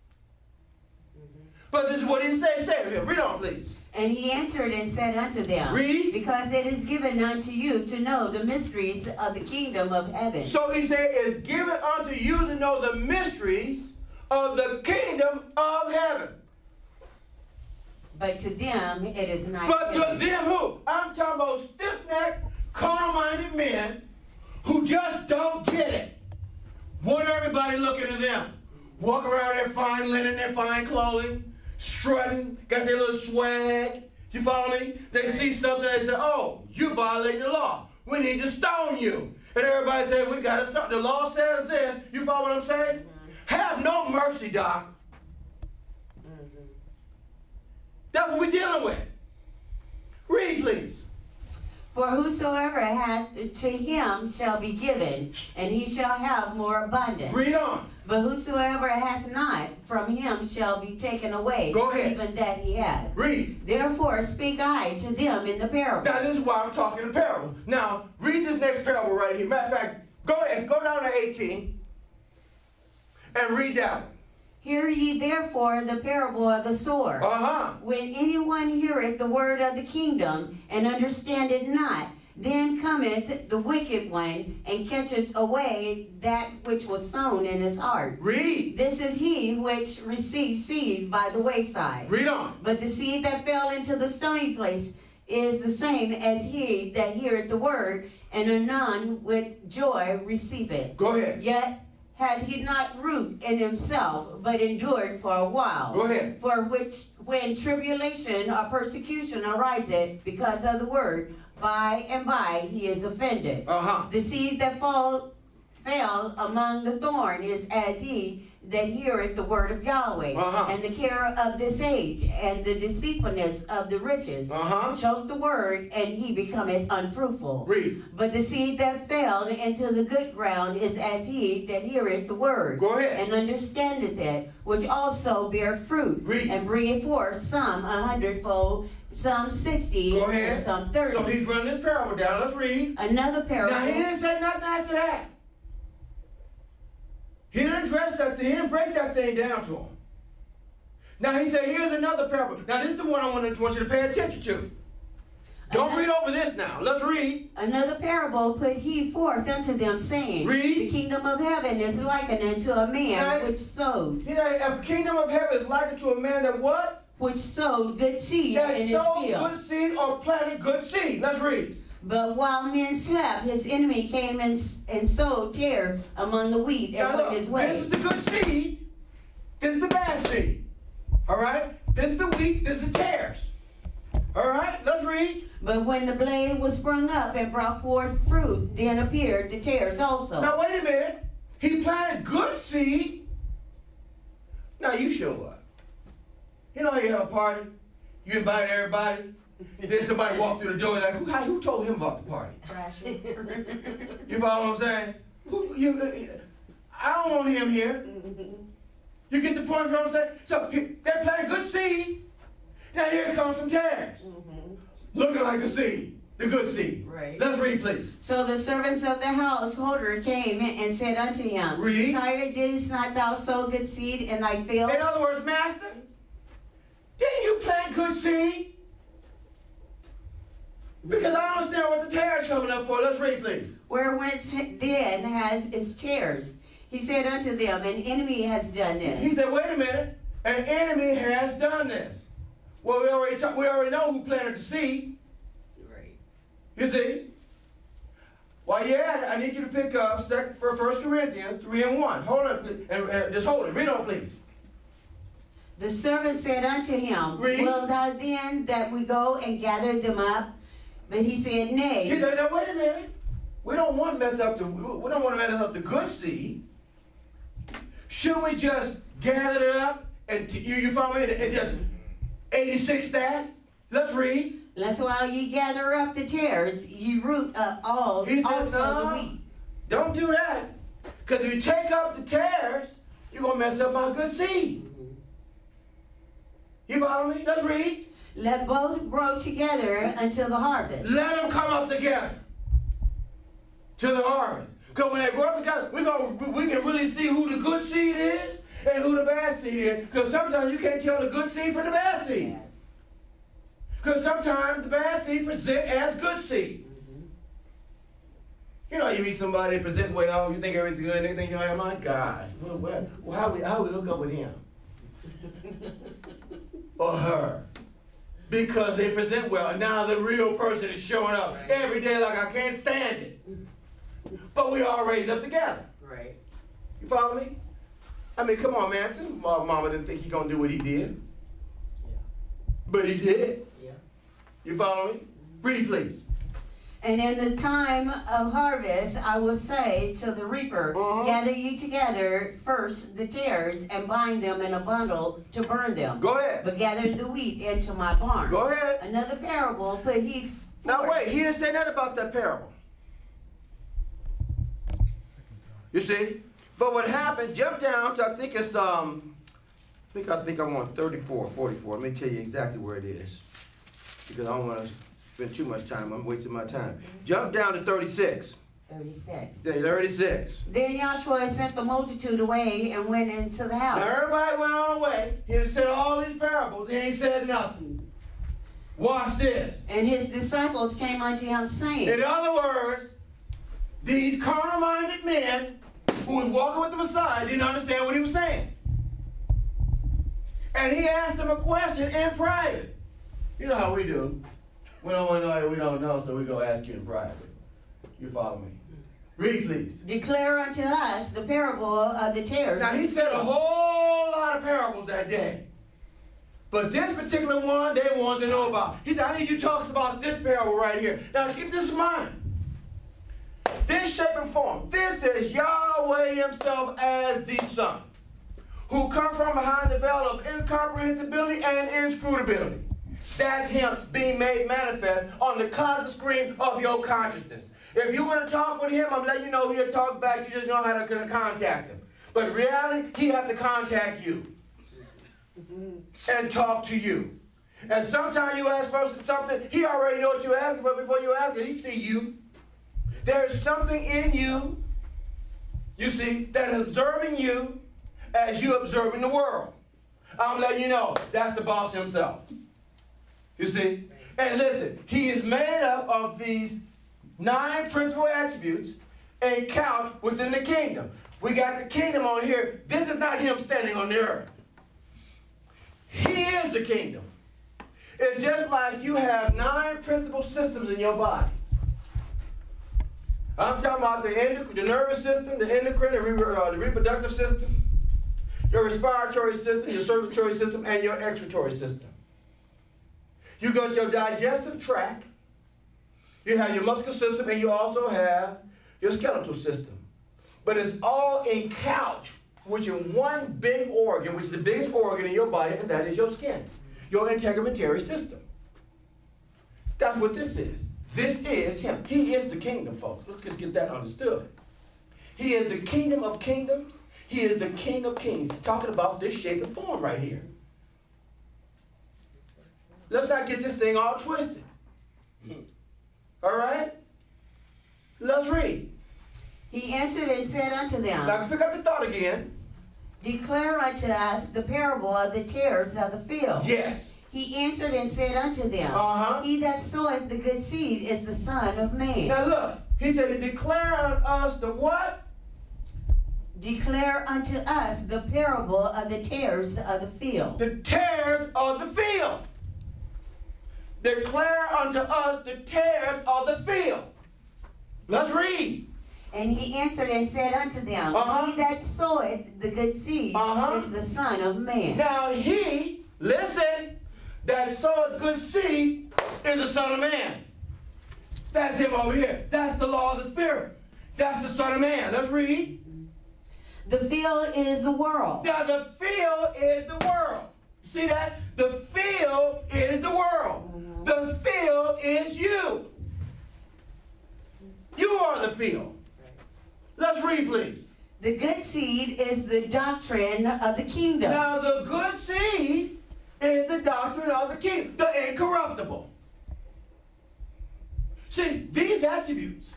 But this is what he said. Say to him. Read on, please. And he answered and said unto them, Read. Because it is given unto you to know the mysteries of the kingdom of heaven. So he said, it's given unto you to know the mysteries of the kingdom of heaven. But to them it is not But given. to them who? I'm talking about stiff-necked, carnal-minded men who just don't get it. Want everybody looking at them. Walk around their fine linen, their fine clothing, strutting, got their little swag. You follow me? They see something, they say, oh, you violating the law. We need to stone you. And everybody say, we got to stop. The law says this. You follow what I'm saying? Mm-hmm. Have no mercy, Doc. Mm-hmm. That's what we're dealing with. Read, please. For whosoever hath, to him shall be given, and he shall have more abundant. Read on. But whosoever hath not, from him shall be taken away, Go ahead. even that he hath. Read. Therefore speak I to them in the parable. Now, this is why I'm talking in parable. Now, read this next parable right here. Matter of fact, go ahead, go down to eighteen and read that one. Hear ye therefore the parable of the sower. Uh-huh. When anyone heareth the word of the kingdom, and understandeth not, then cometh the wicked one, and catcheth away that which was sown in his heart. Read. This is he which received seed by the wayside. Read on. But the seed that fell into the stony place is the same as he that heareth the word, and anon with joy receiveth. Go ahead. Yet had he not root in himself, but endured for a while. Go ahead. For which, when tribulation or persecution ariseth because of the word, by and by he is offended. Uh-huh. The seed that fall, fell among the thorn is as he that heareth the word of Yahweh, Uh-huh. and the care of this age, and the deceitfulness of the riches, Uh-huh. choke the word, and he becometh unfruitful. Read. But the seed that fell into the good ground is as he that heareth the word, Go ahead. and understandeth it, which also bear fruit, Read. and bringeth forth some a hundredfold, some sixty, Go and ahead. some thirty. So he's running this parable down. Let's read. Another parable. Now, he didn't say nothing after that. He didn't address that thing. He didn't break that thing down to him. Now, he said, here's another parable. Now, this is the one I want, to, want you to pay attention to. Don't read over this now. Let's read. Another parable put he forth unto them, saying, Read. The kingdom of heaven is likened unto a man Right. which sowed, You know, a kingdom of heaven is likened to a man that what? which sowed good seed That in his sowed field. good seed or planted good seed. Let's read. But while men slept, his enemy came and, and sowed tares among the wheat and Now went look, his way. this is the good seed. This is the bad seed. All right? This is the wheat. This is the tares. All right? Let's read. But when the blade was sprung up and brought forth fruit, then appeared the tares also. Now wait a minute. He planted good seed. Now you show up. You know how you have a party? You invite everybody. And then somebody walked through the door and like, who, how- who told him about the party? You follow what I'm saying? Who, you, I don't want him here. You get the point of what I'm saying? So he- they're planting good seed. Now here comes some tares. Looking like the seed, the good seed. Right. Let's read, please. So the servants of the householder came and said unto him, Read. Sire, didst not thou sow good seed in thy field? In other words, master, didn't you plant good seed? Because I don't understand what the tares coming up for. Let's read, please. Where whence then has its tares? He said unto them, An enemy has done He this. said, wait a minute, an enemy has done this. Well, we already talk, we already know who planted the seed. Right. You see? While you're at it, I need you to pick up second, for First Corinthians three and one. Hold on, please, and, and just hold it. Read on, please. The servant said unto him, Read. Will thou then that we go and gather them up? But he said, He Nay. said, now wait a minute. We don't want to mess up the we don't want to mess up the good seed. Should we just gather it up and t- you you follow me and just eighty-six that? Let's read. Lest while ye gather up the tares, ye root up all He said, also no. the wheat. Don't do that. Because if you take up the tares, you're gonna mess up my good seed. You follow me? Let's read. Let both grow together until the harvest. Let them come up together to the harvest. Because when they grow up together, we gonna we can really see who the good seed is and who the bad seed is. Because sometimes you can't tell the good seed from the bad seed. Because sometimes the bad seed present as good seed. You know, you meet somebody present well, you think everything's good, and they think, oh my gosh, well, well, well, how we how we hook up with him or her? Because they present well, and now the real person is showing up every day like I can't stand it. But we all raised up together. Right. You follow me? I mean, come on, man. Some mama didn't think he gonna do what he did. Yeah. But he did. Yeah. You follow me? Read, please. And in the time of harvest, I will say to the reaper, Uh-huh. Gather ye together first the tares, and bind them in a bundle to burn them. Go ahead. But gather the wheat into my barn. Go ahead. Another parable put he Now forth. wait, he didn't say nothing about that parable. You see? But what happened, jump down to, I think it's, um, I think I think I'm on thirty-four, forty-four. Let me tell you exactly where it is. Because I don't want to spend too much time. I'm wasting my time. Jump down to thirty-six. thirty-six. Yeah, thirty-six. Then Joshua sent the multitude away and went into the house. Now everybody went on away. He had said all these parables. He ain't said nothing. Watch this. And his disciples came unto him, saying, In other words, these carnal-minded men who was walking with the Messiah didn't understand what he was saying. And he asked them a question in private. You know how we do. We don't want to know what we don't know, so we go ask you in private. You follow me? Read, please. Declare unto us the parable of the tares. Now, he said a whole lot of parables that day. But this particular one, they wanted to know about. He said, I need you to talk about this parable right here. Now, keep this in mind. This shape and form. This is Yahweh himself as the Son, who come from behind the veil of incomprehensibility and inscrutability. That's him being made manifest on the cosmic screen of your consciousness. If you want to talk with him, I'm letting you know he'll talk back. You just know how to contact him. But in reality, he has to contact you and talk to you. And sometimes you ask for something, he already knows what you're asking for before you ask it. He see you. There's something in you, you see, that is observing you as you observing the world. I'm letting you know, that's the boss himself. You see? And listen, he is made up of these nine principal attributes and count within the kingdom. We got the kingdom on here. This is not him standing on the earth. He is the kingdom. It's just like you have nine principal systems in your body. I'm talking about the, endoc- the nervous system, the endocrine, the, re- uh, the reproductive system, your respiratory system, your circulatory system, and your excretory system. You got your digestive tract, you have your muscular system, and you also have your skeletal system. But it's all encouched, which in one big organ, which is the biggest organ in your body, and that is your skin, your integumentary system. That's what this is. This is him. He is the kingdom, folks. Let's just get that understood. He is the kingdom of kingdoms. He is the king of kings. Talking about this shape and form right here. Let's not get this thing all twisted. All right? Let's read. He answered and said unto them, Now pick up the thought again. Declare unto us the parable of the tares of the field. Yes. He answered and said unto them, Uh-huh. He that soweth the good seed is the Son of Man. Now look. He said, declare unto us the what? Declare unto us the parable of the tares of the field. The tares of the field. Declare unto us the tares of the field. Let's read. And he answered and said unto them, Uh-huh. He that soweth the good seed Uh-huh. is the Son of Man. Now he, listen, that soweth good seed is the Son of Man. That's him over here. That's the law of the Spirit. That's the Son of Man. Let's read. The field is the world. Now the field is the world. See that? The field is the world. The field is you. You are the field. Let's read, please. The good seed is the doctrine of the kingdom. Now the good seed is the doctrine of the kingdom, the incorruptible. See, these attributes.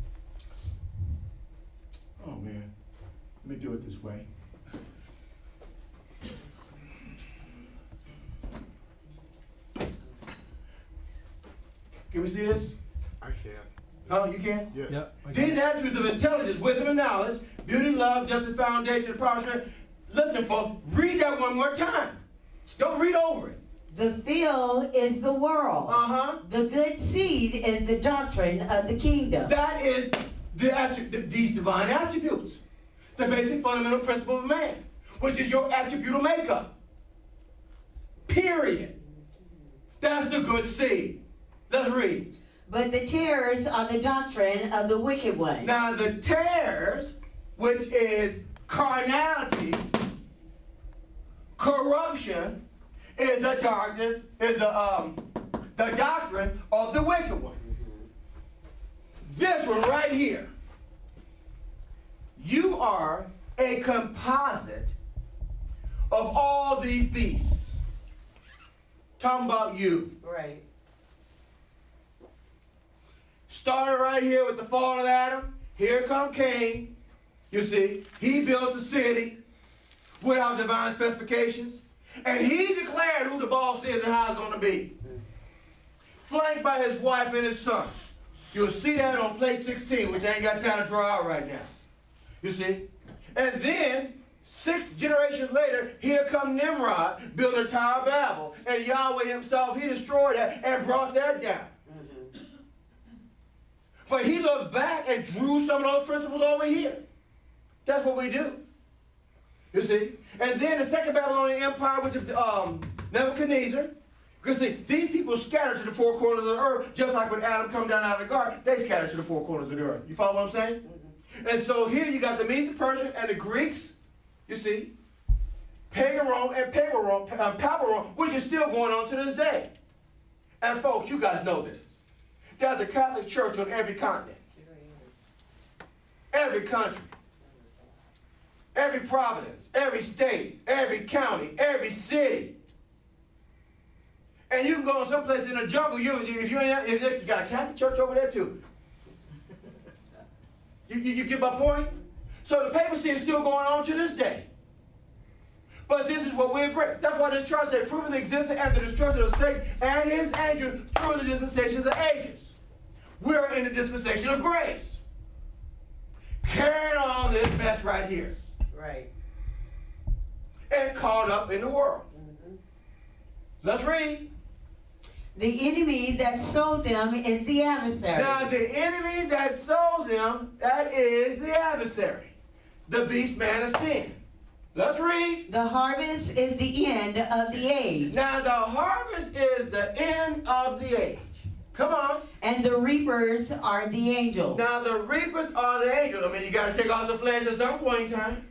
Oh man, let me do it this way. Can we see this? I can. Oh, you can? Yes. Yep. These attributes of intelligence, wisdom, and knowledge, beauty, love, justice, foundation, and power, strength. Listen, folks, read that one more time. Don't read over it. The field is the world. Uh-huh. The good seed is the doctrine of the kingdom. That is the, attri- the these divine attributes, the basic fundamental principle of man, which is your attributal makeup. Period. That's the good seed. Let's read. But the tares are the doctrine of the wicked one. Now the tares, which is carnality, corruption, is the darkness, is the um the doctrine of the wicked one. This one right here. You are a composite of all these beasts. Talking about you. Right. Started right here with the fall of Adam. Here come Cain. You see, he built the city without divine specifications. And he declared who the boss is and how it's going to be. Flanked by his wife and his son. You'll see that on plate sixteen, which I ain't got time to draw out right now. You see? And then, six generations later, here come Nimrod, built a Tower of Babel. And Yahweh himself, he destroyed that and brought that down. But he looked back and drew some of those principles over here. That's what we do. You see? And then the second Babylonian Empire, which is um, Nebuchadnezzar. Because see, these people scattered to the four corners of the earth, just like when Adam come down out of the garden, they scattered to the four corners of the earth. You follow what I'm saying? Mm-hmm. And so here you got the Medes, the Persians, and the Greeks, you see, pagan Rome and pagan Rome, um, Papal Rome, which is still going on to this day. And folks, you guys know this. There's the Catholic Church on every continent, every country, every province, every state, every county, every city. And you can go someplace in the jungle, you, if you ain't, if you got a Catholic church over there too. You, you, you get my point? So the papacy is still going on to this day. But this is what we agree. That's why this chart says, proving the existence and the destruction of Satan and his angels through the dispensations of ages. We're in the dispensation of grace. Carrying on this mess right here. Right. And caught up in the world. Mm-hmm. Let's read. The enemy that sold them is the adversary. Now, the enemy that sold them, that is the adversary, the beast man of sin. Let's read. The harvest is the end of the age, Now, the harvest is the end of the age. Come on. and the reapers are the angels. Now, the reapers are the angels. I mean, you got to take off the flesh at some point in time.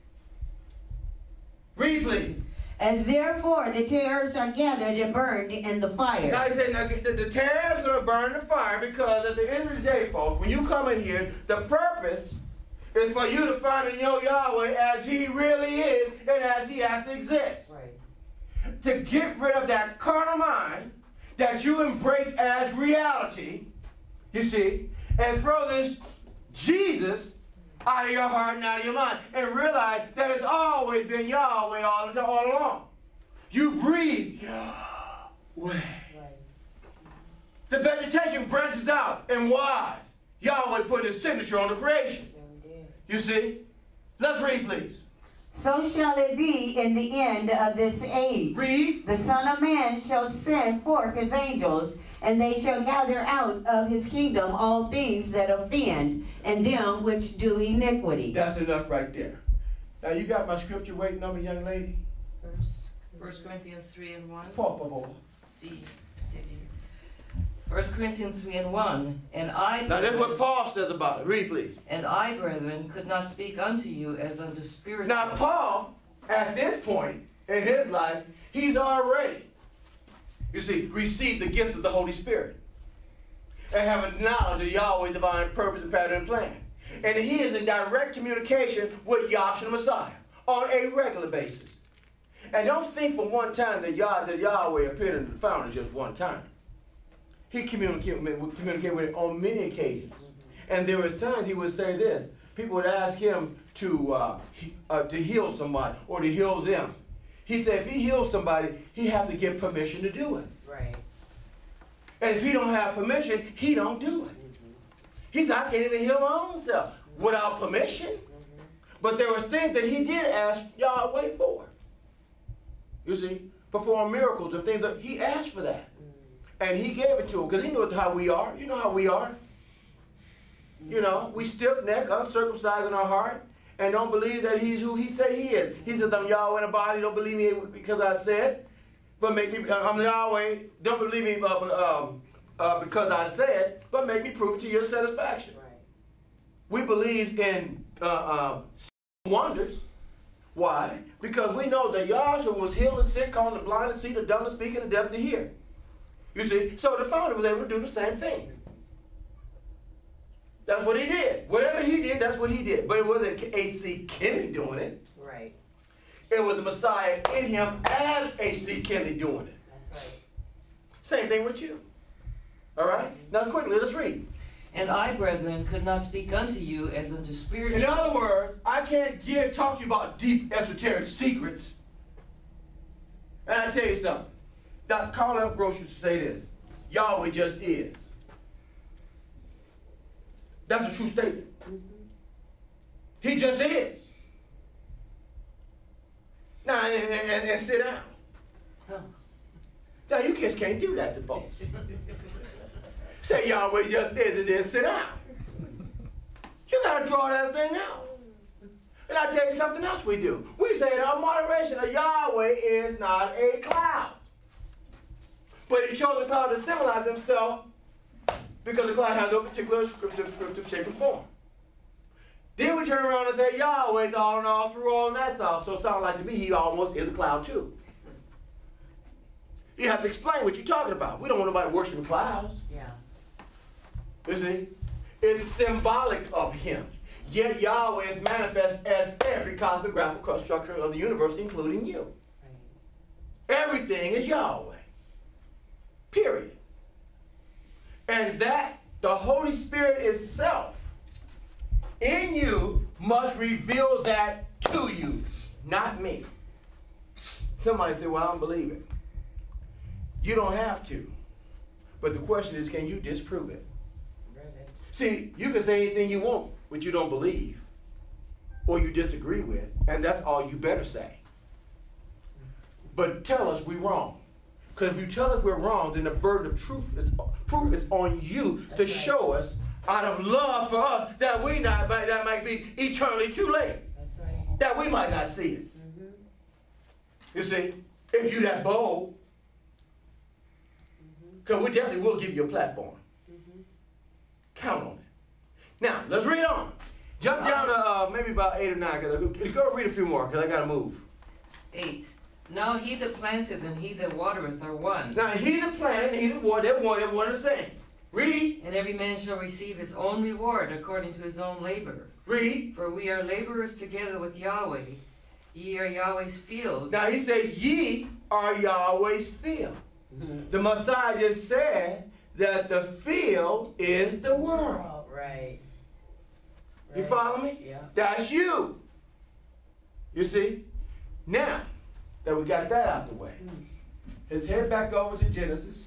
Read, please. As therefore the tares are gathered and burned in the Now, fire. he said, now, the, the tare is going to burn in the fire, because at the end of the day, folks, when you come in here, the purpose is for you to find in your Yahweh as he really is and as he has to exist. Right. To get rid of that carnal mind that you embrace as reality, you see, and throw this Jesus out of your heart and out of your mind, and realize that it's always been Yahweh all, all along. You breathe Yahweh. Right. The vegetation branches out and wise. Yahweh put his signature on the creation. Sure did. You see? Let's read, please. So shall it be in the end of this age. Read. The Son of Man shall send forth his angels, and they shall gather out of his kingdom all things that offend, and them which do iniquity. That's enough right there. Now, you got my scripture waiting on me, young lady? First. First Corinthians three and one. Por favor. See, First Corinthians three and one. And I, Now, that's what brethren, Paul says about it. Read, please. and I, brethren, could not speak unto you as unto spiritual. Now, Paul, at this point in his life, he's already, you see, received the gift of the Holy Spirit and have a knowledge of Yahweh's divine purpose and pattern and plan. And he is in direct communication with Yahshua Messiah on a regular basis. And don't think for one time that, Yah, that Yahweh appeared in the fountain just one time. He communicated with, communicated with him on many occasions. And there was times he would say this. People would ask him to, uh, he, uh, to heal somebody or to heal them. He said if he heals somebody, he has to get permission to do it. Right. And if he don't have permission, he don't do it. He said, I can't even heal my own self without permission. But there was things that he did ask Yahweh for. You see, perform miracles and things that he asked for that. And he gave it to him because he knew how we are. You know how we are. You know, we stiff-necked, uncircumcised in our heart, and don't believe that he's who he say he is. He says, I'm Yahweh in the body, don't believe me because I said, but make me, I'm Yahweh, don't believe me uh, um, uh, because I said, but make me prove it to your satisfaction. Right. We believe in uh, uh, wonders. Why? Because we know that Yahshua was healing the sick, calling the blind to see, the dumb to speak, and the deaf to hear. You see, so the founder was able to do the same thing. That's what he did. Whatever he did, that's what he did. But it wasn't H C Kinley doing it. Right. It was the Messiah in him as H C Kinley doing it. That's right. Same thing with you. All right? Now quickly, let's read. And I, brethren, could not speak unto you as unto spiritual. In other words, I can't give talk to you about deep esoteric secrets. And I tell you something. Doctor Carl F. Gross used to say this. Yahweh just is. That's a true statement. Mm-hmm. He just is. Now, and, and, and, and sit down. Huh. Now, you just can't do that to folks. Say Yahweh just is and then sit down. You got to draw that thing out. And I tell you something else we do. We say that our moderation of Yahweh is not a cloud. But he chose the cloud to symbolize himself because the cloud has no particular scriptive, scriptive shape and form. Then we turn around and say Yahweh's all in all through all, and that's all. So it sounds like to me he almost is a cloud too. You have to explain what you're talking about. We don't want nobody worshiping clouds. Yeah. You see? It's symbolic of him. Yet Yahweh is manifest as every cosmic graphical structure of the universe, including you. Right. Everything is Yahweh. Period. And that, the Holy Spirit itself, in you, must reveal that to you, not me. Somebody say, well, I don't believe it. You don't have to. But the question is, can you disprove it? See, you can say anything you want, but you don't believe, or you disagree with, and that's all you better say. But tell us we're wrong. Because if you tell us we're wrong, then the burden of truth is, proof is on you to That's show right. us, out of love for us, that we not that might be eternally too late. That's right. That we might not see it. Mm-hmm. You see, if you that bold, because we definitely will give you a platform. Mm-hmm. Count on it. Now, let's read on. Jump down to uh, maybe about eight or nine. Cause I, go read a few more, because I got to move. Eight. Now he that planteth and he that watereth are one, Now, he that planted and he that watered, they're one, they're one and the same. Read, and every man shall receive his own reward according to his own labor. read. For we are laborers together with Yahweh. Ye are Yahweh's field. Now, he says, ye are Yahweh's field. The Messiah just said that the field is the world. Right. You Right. follow me? Yeah. That's you. You see? Now that we got that out the way, let's head back over to Genesis.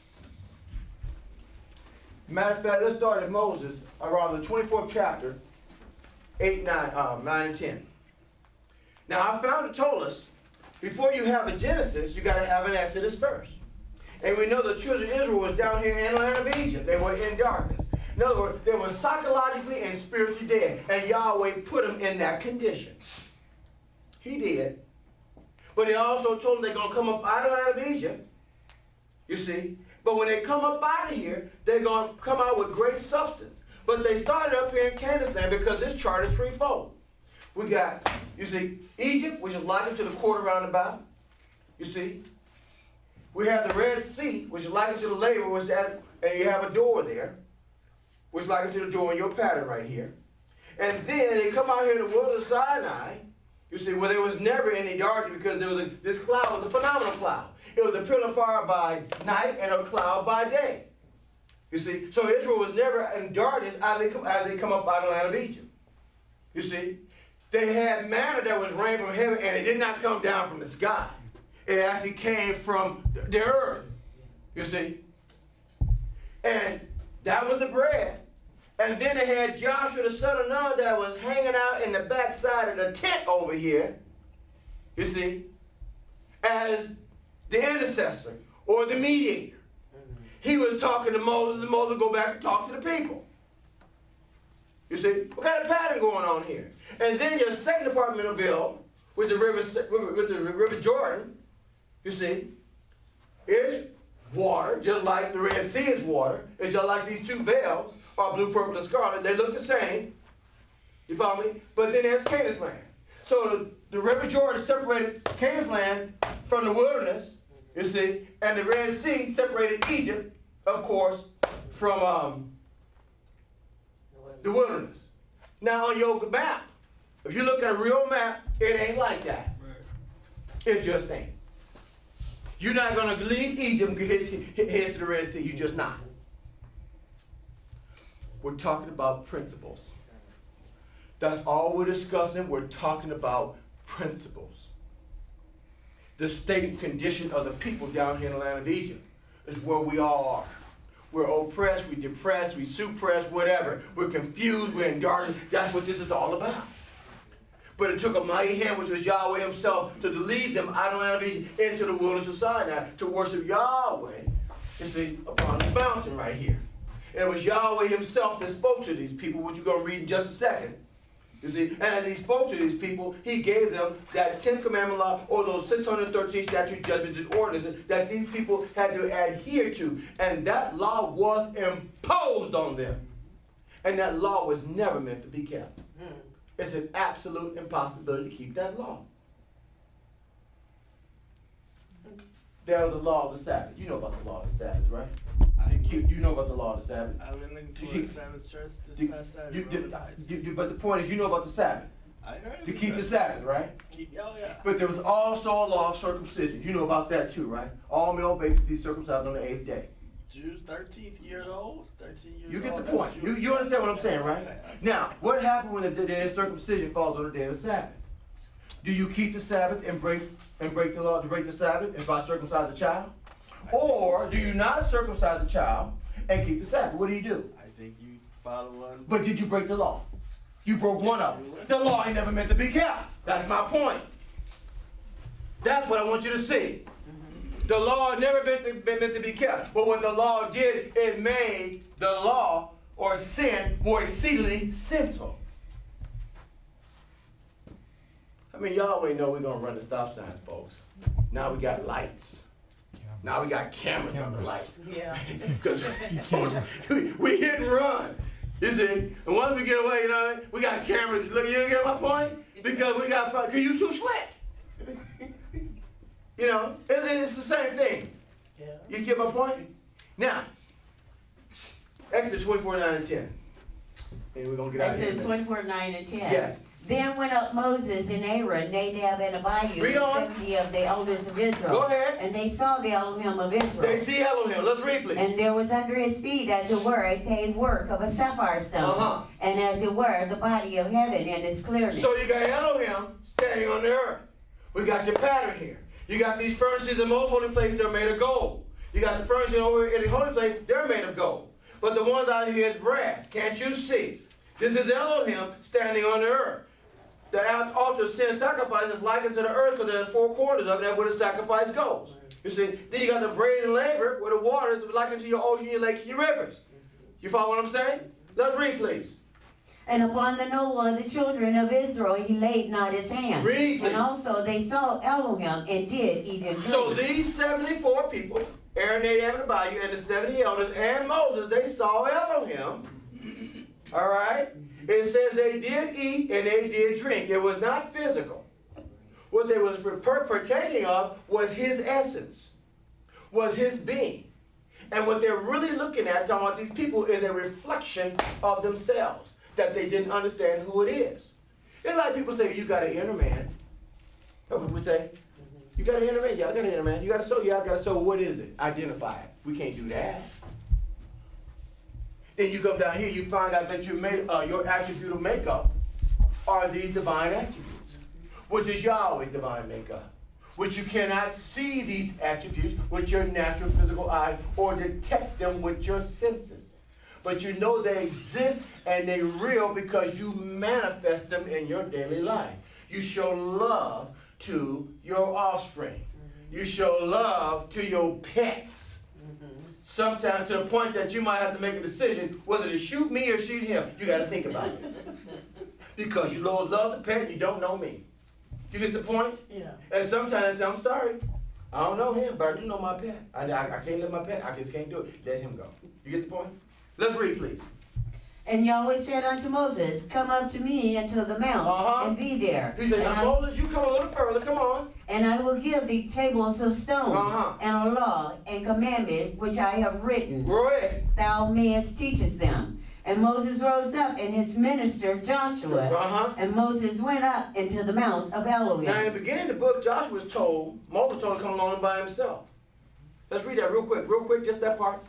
Matter of fact, let's start at Moses around the twenty-fourth chapter, eight, nine, uh, nine, and ten. Now, I found it told us before you have a Genesis, you got to have an Exodus first. And we know the children of Israel was down here in the land of Egypt. They were in darkness. In other words, they were psychologically and spiritually dead. And Yahweh put them in that condition. He did. But he also told them they're going to come up out of the land of Egypt. You see? But when they come up out of here, they're going to come out with great substance. But they started up here in Canaan land because this chart is threefold. We got, you see, Egypt, which is likened to the quarter roundabout. You see? We have the Red Sea, which is likened to the laver, which has, and you have a door there, which is likened to the door in your pattern right here. And then they come out here in the wilderness of Sinai, you see, where there was never any darkness because there was a, this cloud was a phenomenal cloud. It was a pillar of fire by night and a cloud by day. You see, so Israel was never in darkness as they come, as they come up out of the land of Egypt. You see, they had manna that was rain from heaven, and it did not come down from the sky. It actually came from the earth, you see. And that was the bread. And then they had Joshua the son of Nun that was hanging out in the backside of the tent over here, you see, as the intercessor or the mediator. He was talking to Moses, and Moses would go back and talk to the people. You see, what kind of pattern going on here? And then your second departmental bill with the river, with the river Jordan, you see, is water, just like the Red Sea is water. It's just like these two veils are blue, purple, and scarlet. They look the same. You follow me? But then there's Canaan's land. So the, the river Jordan separated Canaan's land from the wilderness, you see, and the Red Sea separated Egypt, of course, from um, the wilderness. Now on your map, if you look at a real map, it ain't like that. Right. It just ain't. You're not going to leave Egypt and head, head to the Red Sea. You're just not. We're talking about principles. That's all we're discussing. We're talking about principles. The state and condition of the people down here in the land of Egypt is where we all are. We're oppressed, we're depressed, we suppressed, whatever. We're confused, we're in darkness. That's what this is all about. But it took a mighty hand, which was Yahweh himself, to lead them out of the land of Egypt into the wilderness of Sinai to worship Yahweh, you see, upon the mountain right here. And it was Yahweh himself that spoke to these people, which you're going to read in just a second. You see, and as he spoke to these people, he gave them that Ten Commandment law, or those six hundred thirteen statute judgments and ordinances that these people had to adhere to. And that law was imposed on them. And that law was never meant to be kept. Mm. It's an absolute impossibility to keep that law. There was the law of the Sabbath. You know about the law of the Sabbath, right? I, You, you know about the law of the Sabbath. I've been linked to You- a Sabbath church this You- past Saturday. you- Roman you- Heights. you- you- but the point is, you know about the Sabbath. I heard of To the keep the Sabbath, right? Keep, oh yeah. But there was also a law of circumcision. You know about that too, right? All male babies be circumcised on the eighth day. Jews, thirteenth years old, thirteen years You get old. the point. that's You, Jewish. you understand what I'm saying, right? Yeah, I- Now, what happened when the day of circumcision falls on the day of the Sabbath? Do you keep the Sabbath and break and break the law to break the Sabbath and by circumcise the child? Or do you not circumcise the child and keep the Sabbath? What do you do? I think you follow one. But did you break the law? You broke one of them. The law ain't never meant to be kept. That's my point. That's what I want you to see. The law never meant to, been meant to be kept. But what the law did, it made the law or sin more exceedingly sinful. I mean, y'all already know we're going to run the stop signs, folks. Now we got lights. Now we got cameras, on the lights. Yeah. Because folks, we, we hit and run. You see? And once we get away, you know, we got cameras. Look, you get my point? Because we got, because you too slick. You know, it, it's the same thing. Yeah. You get my point? Now, Exodus twenty-four, nine and ten. And we're going to get out of here. Exodus twenty-four, nine and ten. Yes. Then went up Moses and Aaron, Nadab and Abihu, Read on. seventy of the elders of Israel. Go ahead. And they saw the Elohim of Israel. They see Elohim. Let's read, please. And there was under his feet, as it were, a paved work of a sapphire stone. Uh-huh. And as it were, the body of heaven in its clearness. So you got Elohim standing on the earth. We got your pattern here. You got these furnaces in the most holy place, they're made of gold. You got the furnaces over in the holy place, they're made of gold. But the ones out here is brass. Can't you see? This is Elohim standing on the earth. The altar of sin sacrifice is likened to the earth because there's four quarters of it. That's where the sacrifice goes. You see, then you got the brazen laver where the water is likened to your ocean, your lake, and your rivers. You follow what I'm saying? Let's read, please. And upon the noble of the children of Israel he laid not his hand. Read, please. And also they saw Elohim and did eat and drink. So these seventy-four people, Aaron, Nadab, and Abihu, and the seventy elders, and Moses, they saw Elohim. All right? It says they did eat and they did drink. It was not physical. What they was partaking of was his essence, was his being. And what they're really looking at, talking about these people, is a reflection of themselves, that they didn't understand who it is. It's like people say, you got an inner man. That's what we say. You got an inner man? Yeah, I got an inner man. You got a soul? Yeah, I got a soul. What is it? Identify it. We can't do that. Then you come down here, you find out that you made uh, your attribute of makeup are these divine attributes, which is Yahweh's divine makeup, which you cannot see these attributes with your natural physical eyes or detect them with your senses. But you know they exist and they're real because you manifest them in your daily life. You show love to your offspring. You show love to your pets. Sometimes to the point that you might have to make a decision whether to shoot me or shoot him. You got to think about it. Because you love the pet, you don't know me. You get the point? Yeah. And sometimes I'm sorry, I don't know him, but I do know my pet. I, I, I can't let my pet, I just can't do it. Let him go. You get the point? Let's read, please. And Yahweh said unto Moses, come up to me into the mount, Uh-huh. and be there. He said, and, now I, Moses, you come a little further, come on. and I will give thee tables of stone, Uh-huh. and a law, and commandment, which I have written. Go ahead. Thou mayest teach them. And Moses rose up, and his minister Joshua. Uh-huh. And Moses went up into the mount of Elohim. Now in the beginning of the book, Joshua was told, Moses told him to come along by himself. Let's read that real quick, real quick, just that part.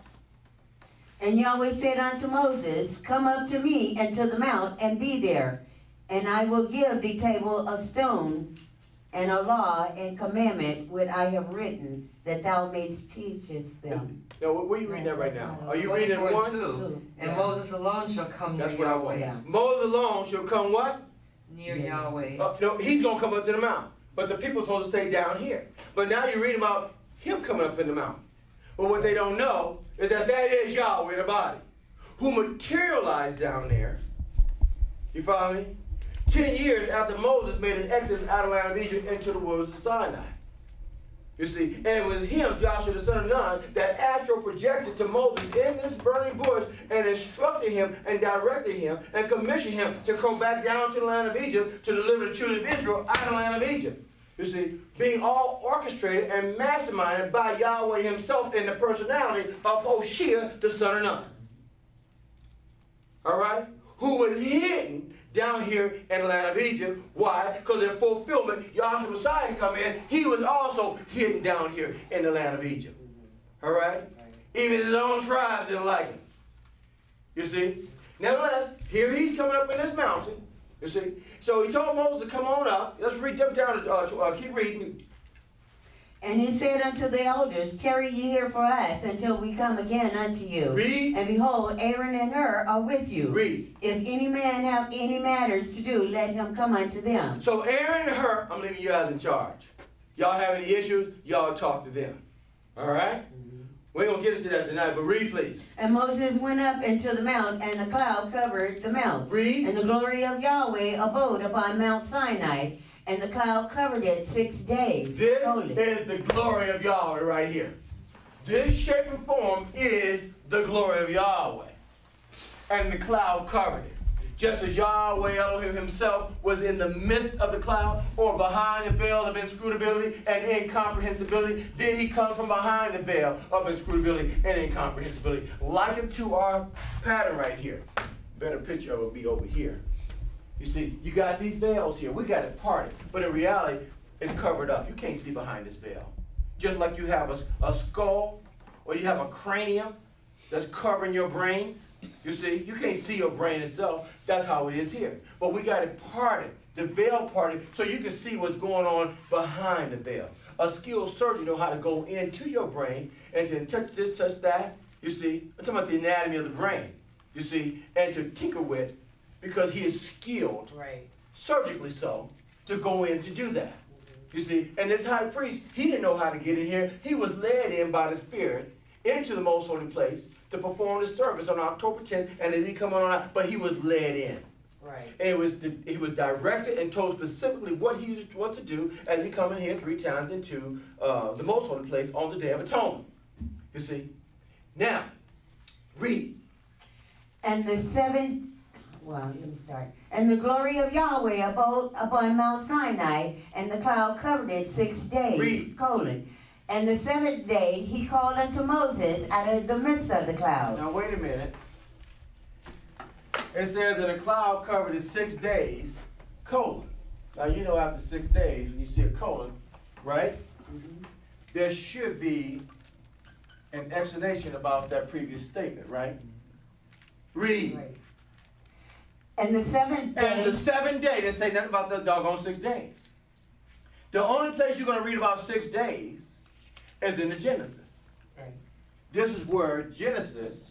And Yahweh said unto Moses, come up to me into the mount, and be there. And I will give thee table of stone, and a law and commandment which I have written, that thou mayst teach them. Now, where are you reading that right now? Are you reading twenty-four one? two. And Yeah. Moses alone shall come near That's what I want. Yahweh. Moses alone shall come what? Near Yahweh. Uh, no, he's going to come up to the mountain. But the people are supposed to stay down here. But now you're reading about him coming up in the mountain. But what they don't know is that that is Yahweh in the body, who materialized down there. You follow me? Ten years after Moses made an exodus out of the land of Egypt into the wilderness of Sinai. You see, and it was him, Joshua the son of Nun, that astral projected to Moses in this burning bush and instructed him and directed him and commissioned him to come back down to the land of Egypt to deliver the children of Israel out of the land of Egypt. You see, being all orchestrated and masterminded by Yahweh himself in the personality of Hoshea the son of Nun. All right? Who was hidden down here in the land of Egypt. Why? Because in fulfillment, Yahshua Messiah come in. He was also hidden down here in the land of Egypt. All right? Even his own tribe didn't like him. You see? Nevertheless, here he's coming up in this mountain. You see? So he told Moses to come on up. Let's read them down. Uh, to, uh, keep reading. And he said unto the elders, tarry ye here for us until we come again unto you. Read. And behold, Aaron and Hur are with you. Read. If any man have any matters to do, let him come unto them. So Aaron and Hur, I'm leaving you guys in charge. Y'all have any issues, y'all talk to them. All right? We ain't going to get into that tonight, but read, please. And Moses went up into the mount, and a cloud covered the mount. Read. And the glory of Yahweh abode upon Mount Sinai, and the cloud covered it six days. This Holy. is the glory of Yahweh right here. This shape and form is the glory of Yahweh. And the cloud covered it. Just as Yahweh Elohim himself was in the midst of the cloud, or behind the veil of inscrutability and incomprehensibility, then he comes from behind the veil of inscrutability and incomprehensibility. Liken to our pattern right here. Better picture will be over here. You see, you got these veils here. We got it parted. But in reality, it's covered up. You can't see behind this veil. Just like you have a, a skull or you have a cranium that's covering your brain. You see, you can't see your brain itself. That's how it is here. But we got it parted, the veil parted, so you can see what's going on behind the veil. A skilled surgeon knows how to go into your brain and to touch this, touch that. You see, I'm talking about the anatomy of the brain. You see, and to tinker with, because he is skilled, Right. surgically so, to go in to do that. You see, and this high priest, he didn't know how to get in here. He was led in by the Spirit into the most holy place to perform the service on October tenth, and as he come on out, but he was led in. Right. And it was the, he was directed and told specifically what he was what to do as he come in here three times into uh, the most holy place on the Day of Atonement. You see? Now, read. And the seven, well, let me start. And the glory of Yahweh abode upon Mount Sinai, and the cloud covered it six days. Read. Colon. And the seventh day he called unto Moses out of the midst of the cloud. Now wait a minute. It says that a cloud covered it six days, colon. Now you know after six days, when you see a colon, right? Mm-hmm. There should be an explanation about that previous statement, right? Read. Right. And the seventh day. And the seventh day, they say nothing about the doggone six days. The only place you're going to read about six days is in the Genesis. Right. This is where Genesis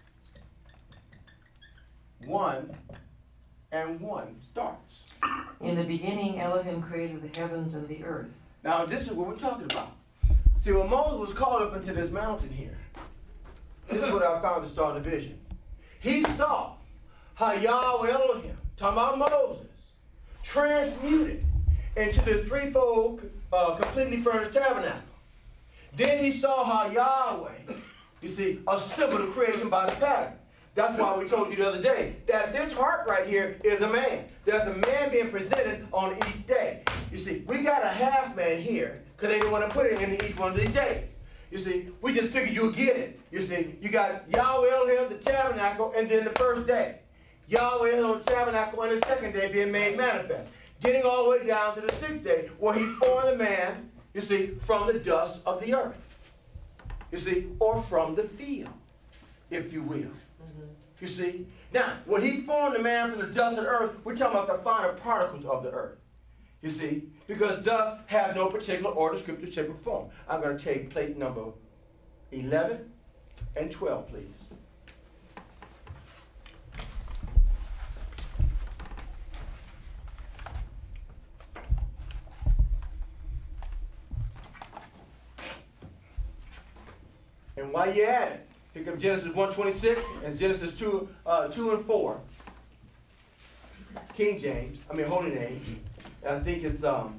one and one starts. In the beginning, Elohim created the heavens and the earth. Now, this is what we're talking about. See, when Moses was called up into this mountain here, this is what I found to start the vision. He saw how Yahweh Elohim, talking about Moses, transmuted into the threefold, uh, completely furnished tabernacle. Then he saw how Yahweh, you see, assembled the creation by the pattern. That's why we told you the other day that this heart right here is a man. There's a man being presented on each day. You see, we got a half man here because they didn't want to put it in each one of these days. You see, we just figured you would get it. You see, you got Yahweh Elohim, the tabernacle, and then the first day. Yahweh Elohim, the tabernacle, and the second day being made manifest. Getting all the way down to the sixth day where he formed the man, you see, from the dust of the earth. You see, or from the field, if you will. You see? Now, when he formed the man from the dust of the earth, we're talking about the finer particles of the earth. You see? Because dust has no particular order, scripture, shape, or form. I'm going to take plate number eleven and twelve, please. And while you're at it, pick up Genesis one twenty-six and Genesis two, uh, two and four. King James, I mean Holy Name. And I think it's um,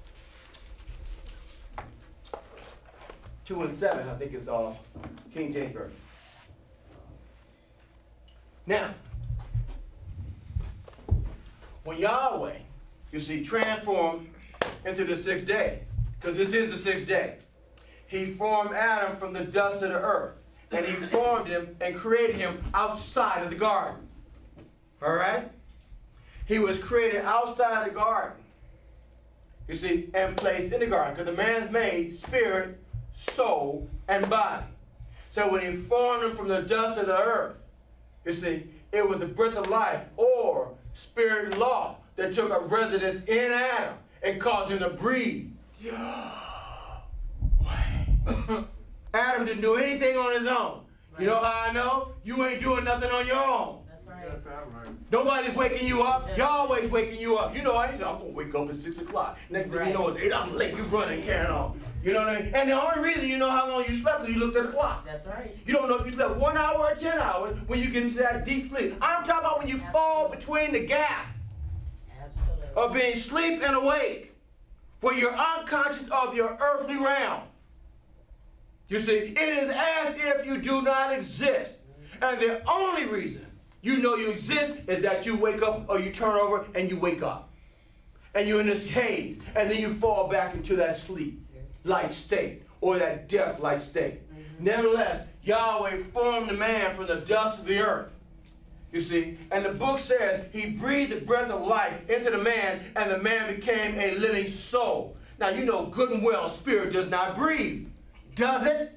two and seven. I think it's uh, King James Version. Now, when Yahweh, you see, transformed into the sixth day, because this is the sixth day, he formed Adam from the dust of the earth. And he formed him and created him outside of the garden. All right? He was created outside the garden. You see, and placed in the garden. Because the man's made spirit, soul, and body. So when he formed him from the dust of the earth, you see, it was the breath of life or spirit law that took up residence in Adam and caused him to breathe. Adam didn't do anything on his own. You know how I know? You ain't doing nothing on your own. That's right. Nobody's waking you up. Y'all always waking you up. You know, I, I'm going to wake up at six o'clock. Next thing you know, it's eight. I'm late. You running, carrying on. You know what I mean? And the only reason you know how long you slept is you looked at the clock. That's right. You don't know if you slept one hour or ten hours when you get into that deep sleep. I'm talking about when you fall between the gap Absolutely. of being asleep and awake, where you're unconscious of your earthly realm. You see, it is as if you do not exist. And the only reason you know you exist is that you wake up or you turn over and you wake up. And you're in this haze. And then you fall back into that sleep-like state or that death-like state. Mm-hmm. Nevertheless, Yahweh formed the man from the dust of the earth. You see, and the book says he breathed the breath of life into the man and the man became a living soul. Now, you know good and well spirit does not breathe. Does it?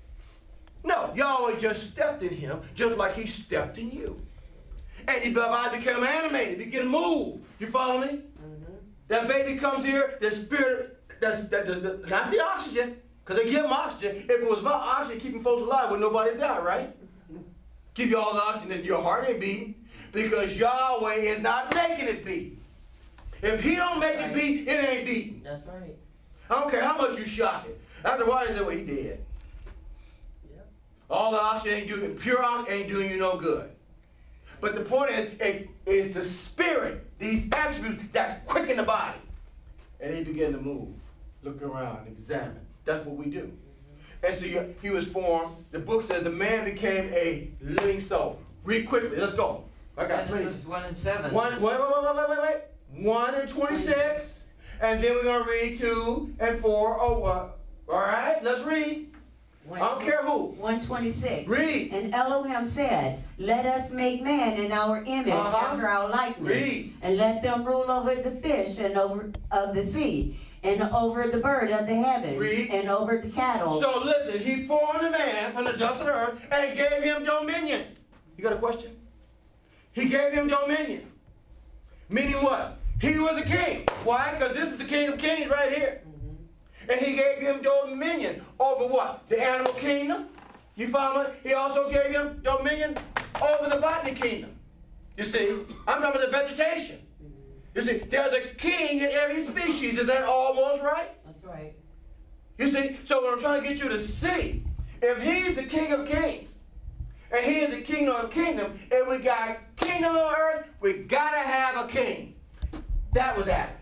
No, Yahweh just stepped in him just like he stepped in you. And your body became animated, begin to move. You follow me? Mm-hmm. That baby comes here, the spirit, that's, that, the, the, not the oxygen, because they give him oxygen. If it was about oxygen keeping folks alive, would nobody die, right? Give you all the oxygen that your heart ain't beating, because Yahweh is not making it beat. If he don't make it beat, it ain't beating. That's right. I don't care how much you shock it. After a while, they say, well, he dead. Yep. All the oxygen ain't doing, pure oxygen ain't doing you no good. But the point is, it is the spirit, these attributes that quicken the body. And he began to move, look around, examine. That's what we do. Mm-hmm. And so he, he was formed. The book says the man became a living soul. Read quickly. Let's go. I got Genesis one and seven. One, wait, wait, wait, wait, wait, wait. One and twenty-six. And then we're going to read two and four. Oh, what? All right, let's read. I don't care who. one twenty-six. Read. And Elohim said, let us make man in our image Uh-huh. after our likeness. Read. And let them rule over the fish and over of the sea, and over the bird of the heavens, Read. and over the cattle. So listen, he formed a man from the dust of the earth and gave him dominion. You got a question? He gave him dominion. Meaning what? He was a king. Why? Because this is the King of Kings right here. Mm-hmm. And he gave him dominion over what? The animal kingdom. You follow me? He also gave him dominion over the botany kingdom. You see, I'm talking about the vegetation. Mm-hmm. You see, there's a king in every species. Is that almost right? That's right. You see, so what I'm trying to get you to see, if he's the King of Kings, and he is the Kingdom of Kingdom, and we got kingdom on earth, we gotta have a king. That was Adam.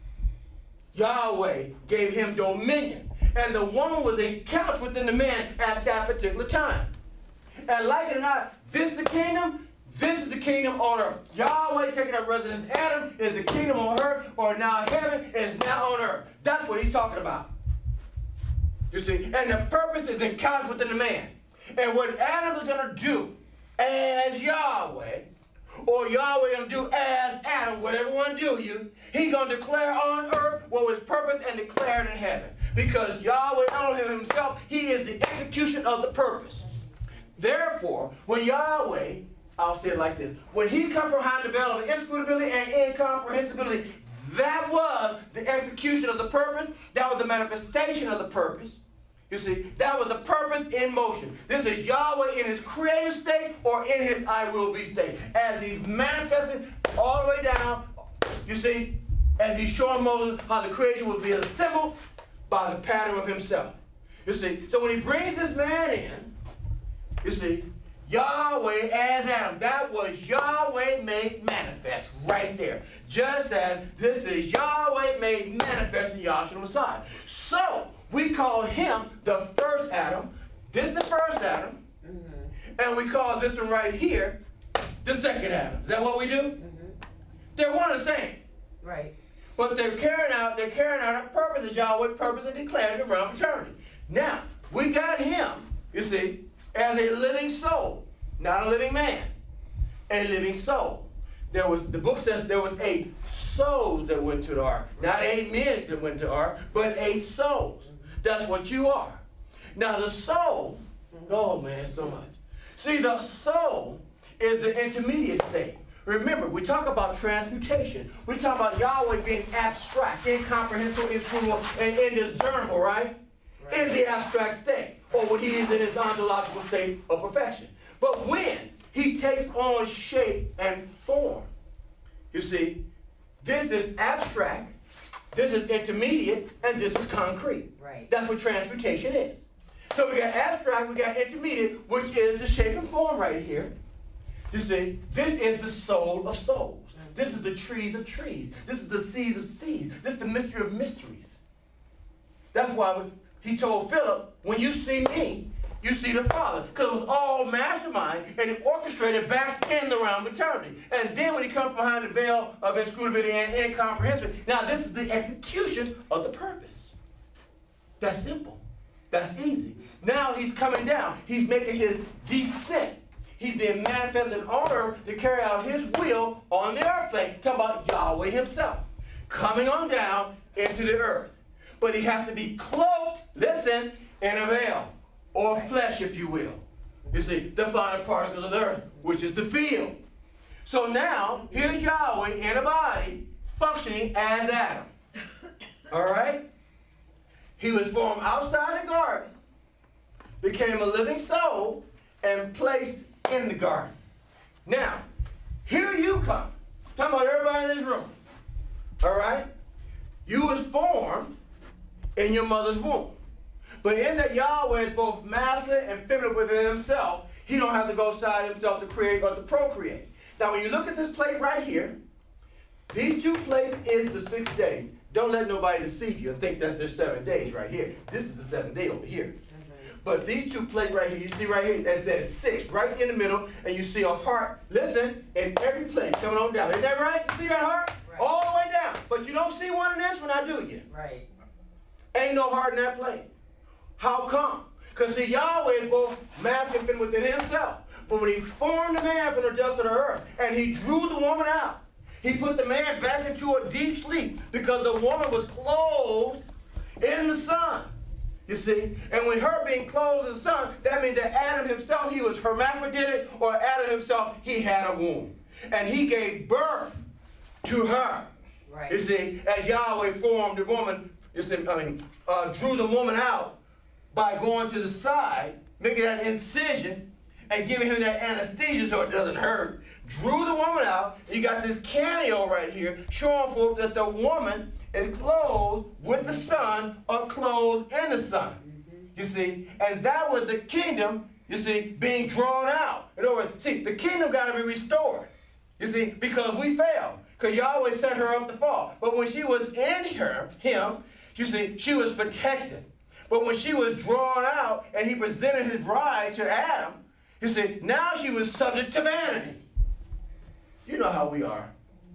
Yahweh gave him dominion, and the woman was a couch within the man at that particular time. And like it or not, this is the kingdom, this is the kingdom on earth. Yahweh taking up residence. Adam is the kingdom on earth, or now heaven is now on earth. That's what he's talking about. You see, and the purpose is encounters within the man. And what Adam is going to do as Yahweh, or Yahweh going to do as Adam, whatever one do you, he's going to declare on earth what was purpose and declare it in heaven. Because Yahweh Elohim himself, he is the execution of the purpose. Therefore, when Yahweh, I'll say it like this, when he comprehended development, inscrutability, and incomprehensibility, that was the execution of the purpose. That was the manifestation of the purpose. You see, that was the purpose in motion. This is Yahweh in his creative state or in his I will be state. As he's manifesting all the way down, you see, as he's showing Moses how the creation will be assembled by the pattern of himself. You see, so when he brings this man in, you see, Yahweh as Adam, that was Yahweh made manifest right there. Just as this is Yahweh made manifest in Yahshua Messiah. So, we call him the first Adam. This is the first Adam. Mm-hmm. And we call this one right here the second Adam. Is that what we do? Mm-hmm. They're one and the same. Right. But they're carrying out, they're carrying out a purpose that Yahweh purpose and declared around eternity. Now, we got him, you see, as a living soul, not a living man, a living soul. There was, the book says there was eight souls that went to the ark. Not eight men that went to the ark, but eight souls. That's what you are. Now the soul, oh man, so much. See, the soul is the intermediate state. remember, we talk about transmutation. We talk about Yahweh being abstract, incomprehensible, inscrutable, and indiscernible, right? In the abstract state, or when he is in his ontological state of perfection. But when he takes on shape and form, you see, this is abstract, this is intermediate, and this is concrete. Right. That's what transmutation is. So we got abstract, we got intermediate, which is the shape and form right here. You see, this is the soul of souls. This is the trees of trees. This is the seeds of seeds. This is the mystery of mysteries. That's why when he told Philip, when you see me, you see the Father. Because it was all mastermind and orchestrated back in the realm of eternity. And then when he comes behind the veil of inscrutability and incomprehensibility, now this is the execution of the purpose. That's simple. That's easy. Now he's coming down. He's making his descent. He's being manifested on earth to carry out his will on the earth plane. Talking about Yahweh himself. Coming on down into the earth. But he has to be cloaked, listen, in a veil. Or flesh, if you will. You see, the finer particles of the earth, which is the field. So now, here's Yahweh in a body, functioning as Adam. All right? He was formed outside the garden, became a living soul, and placed in the garden. Now, here you come. Talking about everybody in this room. All right? You was formed in your mother's womb. But in that Yahweh is both masculine and feminine within himself, he don't have to go outside himself to create or to procreate. Now, when you look at this plate right here, these two plates is the sixth day. Don't let nobody deceive you and think that's their seven days right here. This is the seventh day over here. But these two plates right here, you see right here, that says six, right in the middle, and you see a heart, listen, in every plate coming on down. Isn't that right? You see that heart? Right. All the way down. But you don't see one in this one, now do you? Right. Ain't no heart in that plate. How come? Because see, Yahweh is both masculine and within himself. But when he formed the man from the dust of the earth, and he drew the woman out, he put the man back into a deep sleep because the woman was clothed in the sun. You see? And when her being clothed in the sun, that means that Adam himself, he was hermaphroditic, or Adam himself, he had a womb. And he gave birth to her. Right. You see, as Yahweh formed the woman, you see, I mean, uh, drew the woman out by going to the side, making that incision, and giving him that anesthesia so it doesn't hurt. Drew the woman out. You got this cameo right here showing forth that the woman is clothed with the sun or clothed in the sun. You see, and that was the kingdom, you see, being drawn out. In other words, see, the kingdom got to be restored. You see, because we failed. Because Yahweh set her up to fall. But when she was in her, him, you see, she was protected. But when she was drawn out and he presented his bride to Adam, you see, now she was subject to vanity. You know how we are.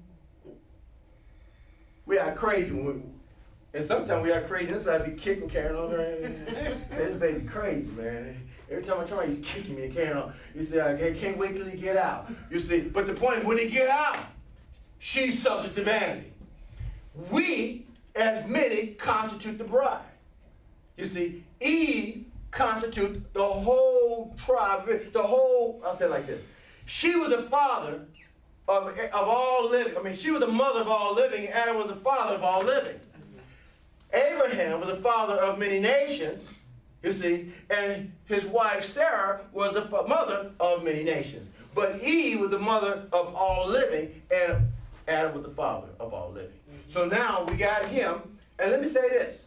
We are crazy. When we, and sometimes we are crazy inside, be kicking, carrying on. This baby crazy, man. Every time I try, he's kicking me and carrying on. You say, I can't wait till he get out. You see, but the point is, when he get out, she's subject to vanity. We, as many, constitute the bride. You see, Eve constitutes the whole tribe, the whole, I'll say it like this. She was the father of, of all living. I mean, she was the mother of all living. Adam was the father of all living. Abraham was the father of many nations, you see, and his wife Sarah was the mother of many nations. But Eve was the mother of all living, and Adam was the father of all living. So now we got him, and let me say this.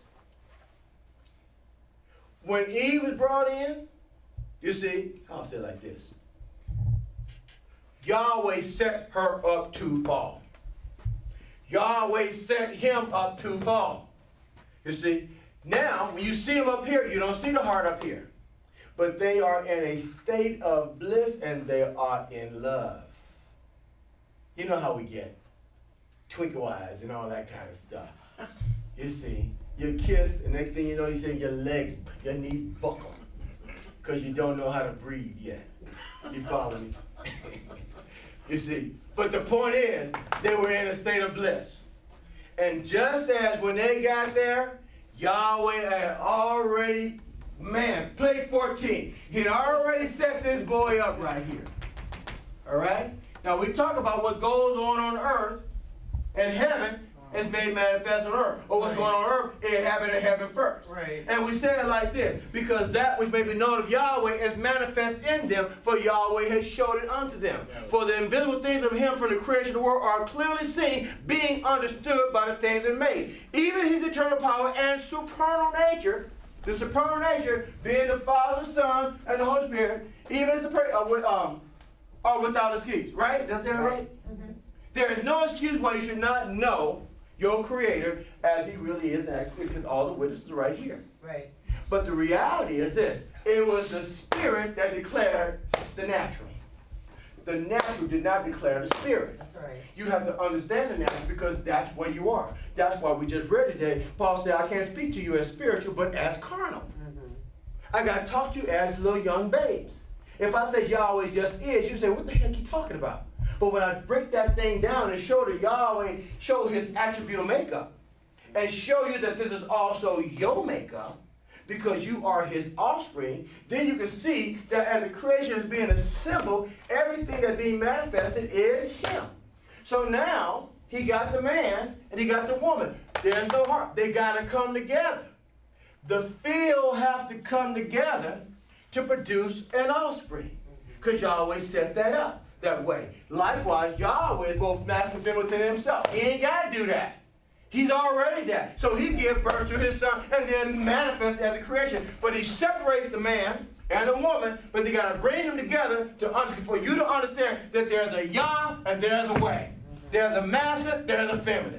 When Eve was brought in, you see, I'll say it like this. Yahweh set her up to fall. Yahweh set him up to fall. You see, now when you see him up here, you don't see the heart up here. But they are in a state of bliss and they are in love. You know how we get twinkle eyes and all that kind of stuff. You see, you kiss, and next thing you know, you see your legs, your knees buckle. Because you don't know how to breathe yet. You follow me? You see, but the point is, they were in a state of bliss. And just as when they got there, Yahweh had already, man, plate fourteen, he'd already set this boy up right here. All right? Now we talk about what goes on on earth and heaven is made manifest on earth. Or what's Right. going on on earth, it happened in heaven first. Right. And we say it like this, because that which may be known of Yahweh is manifest in them, for Yahweh has showed it unto them. Right. For the invisible things of him from the creation of the world are clearly seen, being understood by the things that are made. Even his eternal power and supernal nature, the supernal nature being the Father, the Son, and the Holy Spirit, even as the pra- uh, with, um, are without excuse. Right? Does that sound right? Mm-hmm. There is no excuse why you should not know your Creator as he really is, actually, because all the witnesses are right here. Right. But the reality is this: it was the Spirit that declared the natural. The natural did not declare the Spirit. That's right. You have to understand the natural because that's where you are. That's why we just read today. Paul said, I can't speak to you as spiritual, but as carnal. Mm-hmm. I got to talk to you as little young babes. If I say Yahweh just is, you say, what the heck are you talking about? But when I break that thing down and show that Yahweh, show his attribute of makeup, and show you that this is also your makeup, because you are his offspring, then you can see that as the creation is being assembled, everything that's being manifested is him. So now, he got the man and he got the woman. There's no heart. They got to come together. The field has to come together to produce an offspring, because Yahweh set that up that way. Likewise, Yahweh is both masculine within himself. He ain't got to do that. He's already that. So he gives birth to his son and then manifests as a creation. But he separates the man and the woman, but they got to bring them together to for you to understand that there's a Yah and there's a way. There's a master, there's a feminine.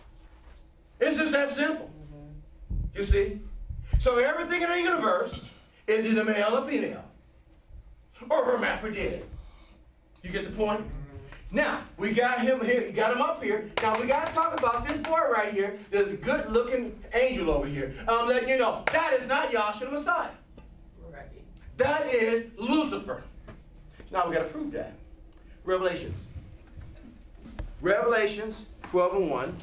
It's just that simple. You see? So everything in the universe is either male or female, or hermaphrodite. You get the point? Now, we got him here, got him up here. Now, we got to talk about this boy right here. There's a good-looking angel over here. I'm letting you know, that is not Yahshua the Messiah. Right. That is Lucifer. Now, we got to prove that. Revelations. Revelations twelve and one.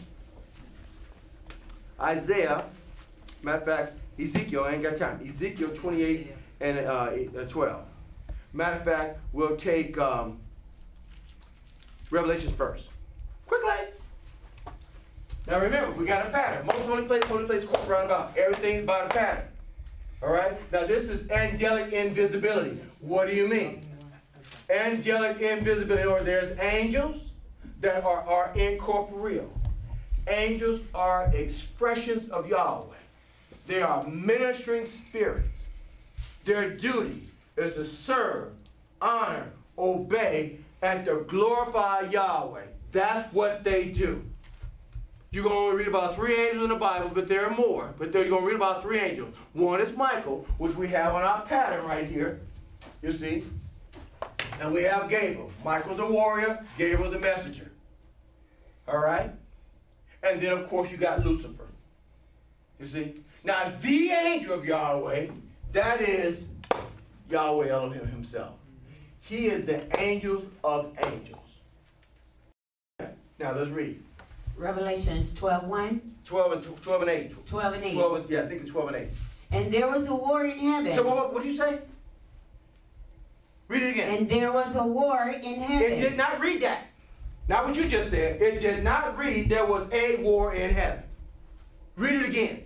Isaiah, matter of fact, Ezekiel, I ain't got time. Ezekiel twenty-eight and uh, twelve. Matter of fact, we'll take um, Revelations first. Quickly. Now remember, we got a pattern. Most holy place, holy place, round about. Everything's about a pattern. All right? Now this is angelic invisibility. What do you mean? Angelic invisibility, or there's angels that are, are incorporeal. Angels are expressions of Yahweh. They are ministering spirits. Their duty is to serve, honor, obey, and to glorify Yahweh. That's what they do. You're going to only read about three angels in the Bible, but there are more. But you're going to read about three angels. One is Michael, which we have on our pattern right here. You see? And we have Gabriel. Michael's the warrior, Gabriel's the messenger. All right? And then, of course, you got Lucifer. You see? Now, the angel of Yahweh, that is Yahweh Elohim himself. He is the angels of angels. Now, let's read. Revelations twelve one, twelve and, twelve and eight. twelve and eight. twelve and, yeah, I think it's twelve and eight. And there was a war in heaven. So what, what did you say? Read it again. And there was a war in heaven. It did not read that. Not what you just said. It did not read there was a war in heaven. Read it again.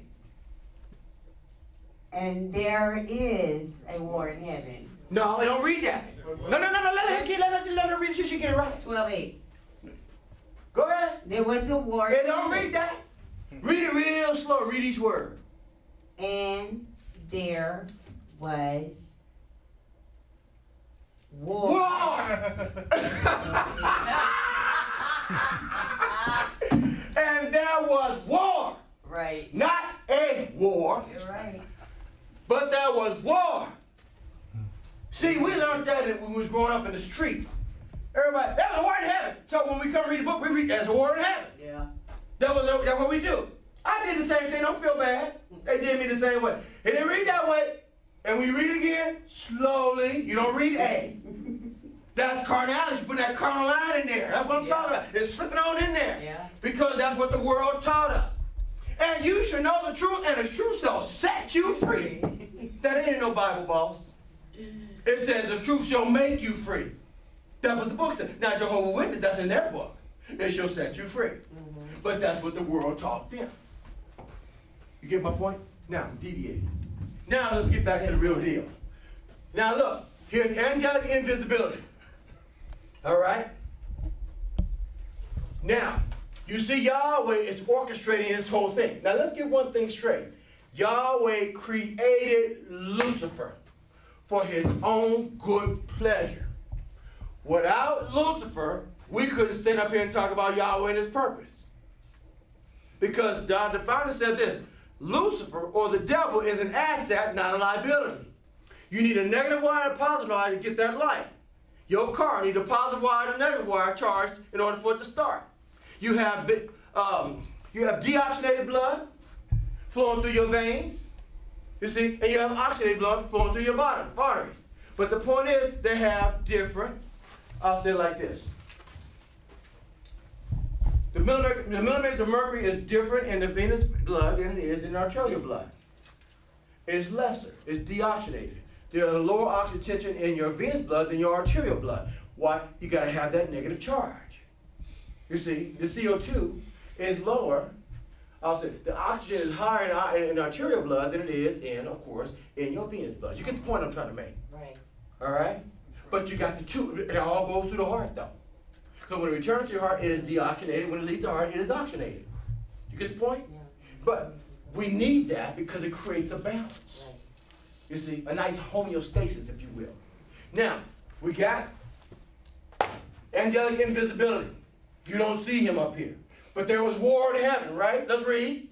And there is a war in heaven. No, I don't read that. No, no, no, no. Let her, let her, let her read it. She should get it right. twelve eight. Go ahead. There was a war Hey, in don't heaven. read that. Read it real slow. Read each word. And there was war. War! And there was war. Right. Not a war, You're right. but there was war. See, we learned that when we was growing up in the streets. Everybody, there's a war in heaven. So when we come read the book, we read, there's a war in heaven. Yeah. That was that's what we do. I did the same thing. Don't feel bad. They did me the same way. They didn't read that way. And we read it again slowly. You don't read A. That's carnality. You put that carnal line in there. That's what I'm Yeah. talking about. It's slipping on in there. Yeah. Because that's what the world taught us. And you should know the truth, and the truth shall set you free. That ain't no Bible, boss. It says the truth shall make you free. That's what the book says. Now, Jehovah's Witness, that's in their book. It shall set you free. But that's what the world taught them. You get my point? Now, I'm deviating. Now, let's get back to the real deal. Now, look. Here's angelic invisibility. All right? Now, you see Yahweh is orchestrating this whole thing. Now, let's get one thing straight. Yahweh created Lucifer for his own good pleasure. Without Lucifer, we couldn't stand up here and talk about Yahweh and his purpose. Because God the Father said this, Lucifer, or the devil, is an asset, not a liability. You need a negative wire and a positive wire to get that light. Your car needs a positive wire and a negative wire charged in order for it to start. You have, um, you have deoxygenated blood flowing through your veins, you see, and you have oxygenated blood flowing through your body, arteries. But the point is, they have different, I'll say it like this. The millimeters, the millimeters of mercury is different in the venous blood than it is in arterial blood. It's lesser, it's deoxygenated. There's a lower oxygen tension in your venous blood than your arterial blood. Why? You got to have that negative charge. You see, the C O two is lower. I'll say the oxygen is higher in, in arterial blood than it is in, of course, in your venous blood. You get the point I'm trying to make. Right. All right? But you got the two. It all goes through the heart, though. So when it returns to your heart, it is deoxygenated. When it leaves the heart, it is oxygenated. You get the point? Yeah. But we need that because it creates a balance. Right. You see, a nice homeostasis, if you will. Now, we got angelic invisibility. You don't see him up here. But there was war in heaven, right? Let's read.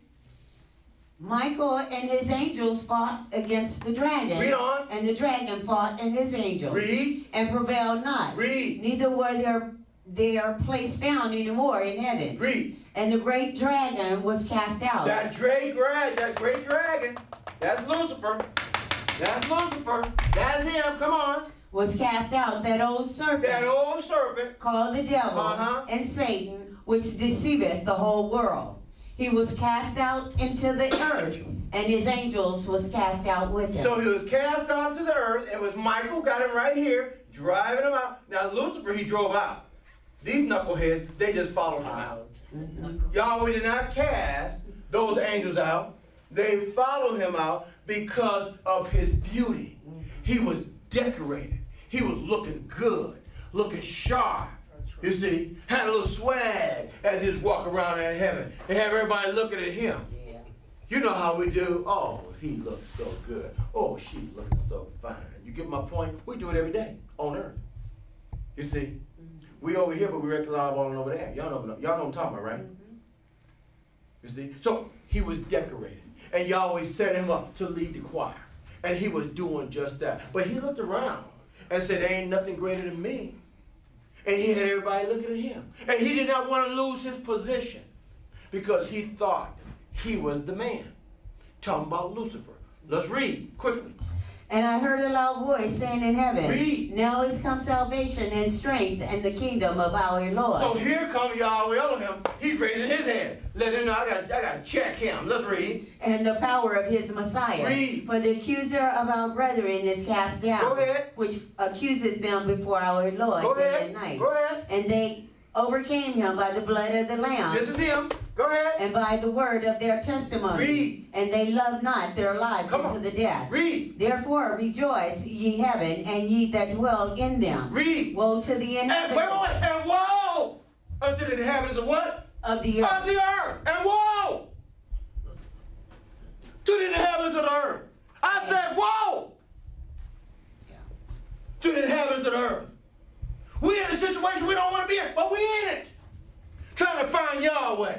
Michael and his angels fought against the dragon. Read on. And the dragon fought and his angels. Read. And prevailed not. Read. Neither were their, their place found anymore in heaven. Read. And the great dragon was cast out. That great dragon, that great dragon, that's Lucifer. That's Lucifer. That's him. Come on. Was cast out, that old serpent. That old serpent. Called the devil Uh-huh. and Satan, which deceiveth the whole world. He was cast out into the earth, and his angels was cast out with him. So he was cast out to the earth. It was Michael, got him right here, driving him out. Now Lucifer, he drove out. These knuckleheads, they just followed him out. Yahweh did not cast those angels out. They followed him out because of his beauty. He was decorated. He was looking good, looking sharp. You see, had a little swag as he was walking around in heaven. And have everybody looking at him. Yeah. You know how we do. Oh, he looks so good. Oh, she's looking so fine. You get my point? We do it every day on earth. You see, we over here, but we recognize one over there. Y'all know, y'all know what I'm talking about, right? Mm-hmm. You see, so he was decorated, and Yahweh set him up to lead the choir, and he was doing just that. But he looked around and said, "There ain't nothing greater than me." And he had everybody looking at him. And he did not want to lose his position because he thought he was the man. Talking about Lucifer. Let's read quickly. And I heard a loud voice saying in heaven, Read. Now is come salvation and strength and the kingdom of our Lord. So here comes Yahweh Elohim. He's raising his hand. Let him know I got I got to check him. Let's read. And the power of his Messiah. Read. For the accuser of our brethren is cast down. Go ahead. Which accuseth them before our Lord Go day ahead. and night. Go ahead. And they overcame him by the blood of the Lamb. This is him. Go ahead. And by the word of their testimony. Read. And they loved not their lives Come unto on. the death. Read. Therefore rejoice, ye heaven, and ye that dwell in them. Read. Woe to the And wait, wait, inhabitants wait. And woe unto the inhabitants of what? of the earth. Of the earth. And woe to the inhabitants of the earth. I said woe to the inhabitants of the earth. We in a situation we don't want to be in, but we in it. Trying to find Yahweh.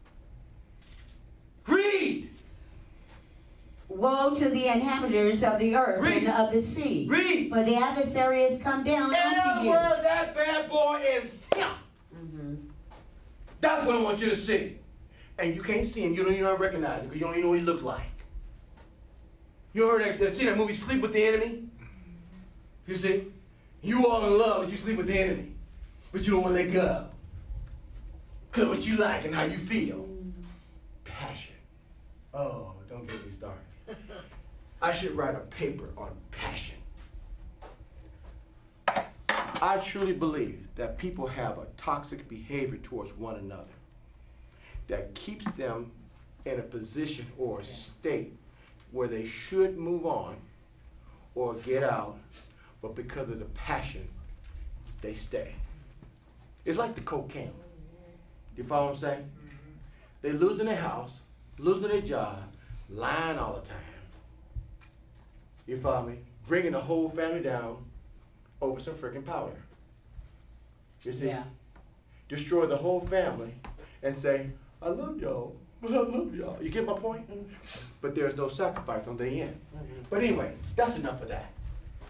Read. Woe to the inhabitants of the earth Read. and of the sea. Read. For the adversary is come down In unto other you. words, that bad boy is him. Mm-hmm. That's what I want you to see. And you can't see him. You don't even recognize him because you don't even know what he looks like. You heard that, see that movie Sleep with the Enemy? You see? You all in love, but you sleep with the enemy. But you don't want to let go. Because what you like and how you feel. Passion. Oh, don't get me started. I should write a paper on passion. I truly believe that people have a toxic behavior towards one another that keeps them in a position or a state where they should move on or get out, but because of the passion, they stay. It's like the cocaine. You follow what I'm saying? They losing their house, losing their job, lying all the time. You follow me? Bringing the whole family down over some freaking powder. You see? Yeah. Destroy the whole family and say, I love y'all. I love y'all. You get my point? But there's no sacrifice on the end. Mhm. But anyway, that's enough of that.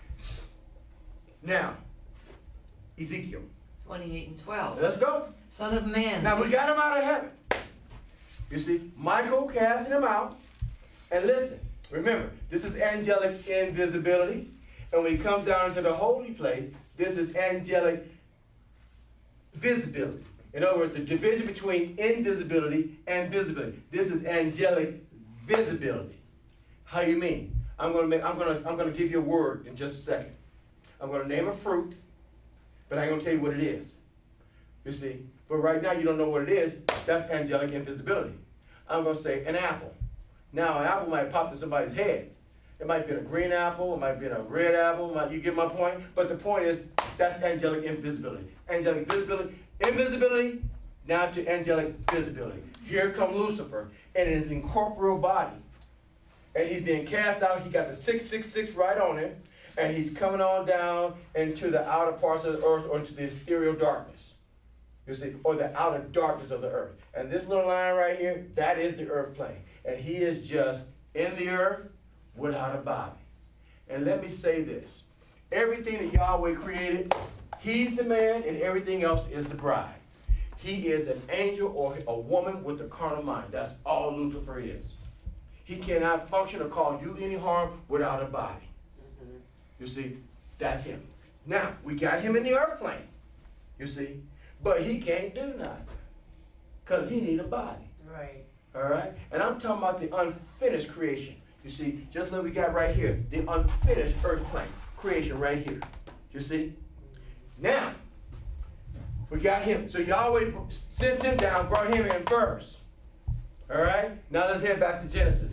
Now, Ezekiel. Twenty-eight and twelve. Let's go. Son of man. Now we got him out of heaven. You see, Michael casting him out. And listen, remember, this is angelic invisibility. And when he comes down into the holy place, this is angelic visibility. In other words, the division between invisibility and visibility. This is angelic visibility. How you mean? I'm gonna make I'm gonna I'm gonna give you a word in just a second. I'm gonna name a fruit, but I ain't gonna tell you what it is. You see? But right now you don't know what it is. That's angelic invisibility. I'm gonna say an apple. Now an apple might pop in somebody's head. It might be a green apple, it might be a red apple, might, you get my point? But the point is, that's angelic invisibility. Angelic visibility, invisibility, now to angelic visibility. Here comes Lucifer in his incorporeal body. And he's being cast out, he got the six six six right on him, and he's coming on down into the outer parts of the earth or into the ethereal darkness. You see, or the outer darkness of the earth. And this little line right here, that is the earth plane. And he is just in the earth without a body. And let me say this. Everything that Yahweh created, he's the man and everything else is the bride. He is an angel or a woman with a carnal mind. That's all Lucifer is. He cannot function or cause you any harm without a body. Mhm. You see, that's him. Now, we got him in the earth plane. You see, but he can't do nothing because he need a body. Right. All right? And I'm talking about the unfinished creation. You see, just like we got right here, the unfinished earth plane creation right here. You see? Now, we got him. So Yahweh sent him down, brought him in first. All right? Now let's head back to Genesis.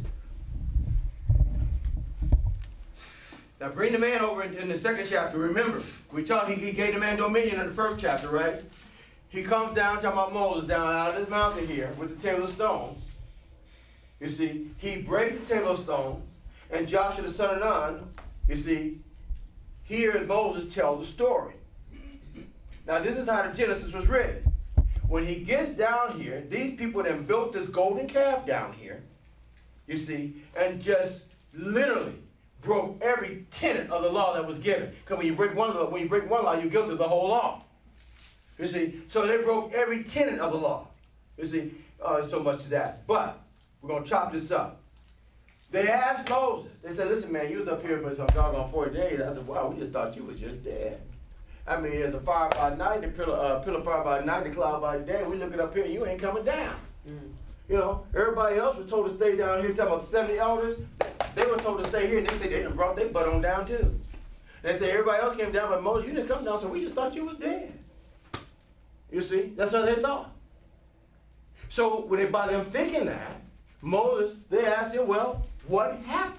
Now bring the man over in, in the second chapter. Remember, we talked, he, he gave the man dominion in the first chapter, right? He comes down, talking about Moses, down out of this mountain here with the table of stones. You see, he breaks the table of stones, and Joshua the son of Nun, you see, hears Moses tell the story. Now this is how the Genesis was written. When he gets down here, these people then built this golden calf down here, you see, and just literally broke every tenet of the law that was given. Because when you break one law, when you break one law, you're guilty of the whole law. You see, so they broke every tenet of the law. You see, uh, so much to that. But we're going to chop this up. They asked Moses. They said, listen, man, you was up here for some doggone forty days. I said, wow, we just thought you was just dead. I mean, there's a fire by night, the pillar, uh, pillar fire by night, the cloud by day. We looking up here, and you ain't coming down. Mm. You know, everybody else was told to stay down here. Talking about seventy elders, they were told to stay here, and they, they done brought their butt on down too. They say everybody else came down, but Moses, you didn't come down, so we just thought you was dead. You see, that's what they thought. So when they, by them thinking that, Moses, they asked him, well, what happened?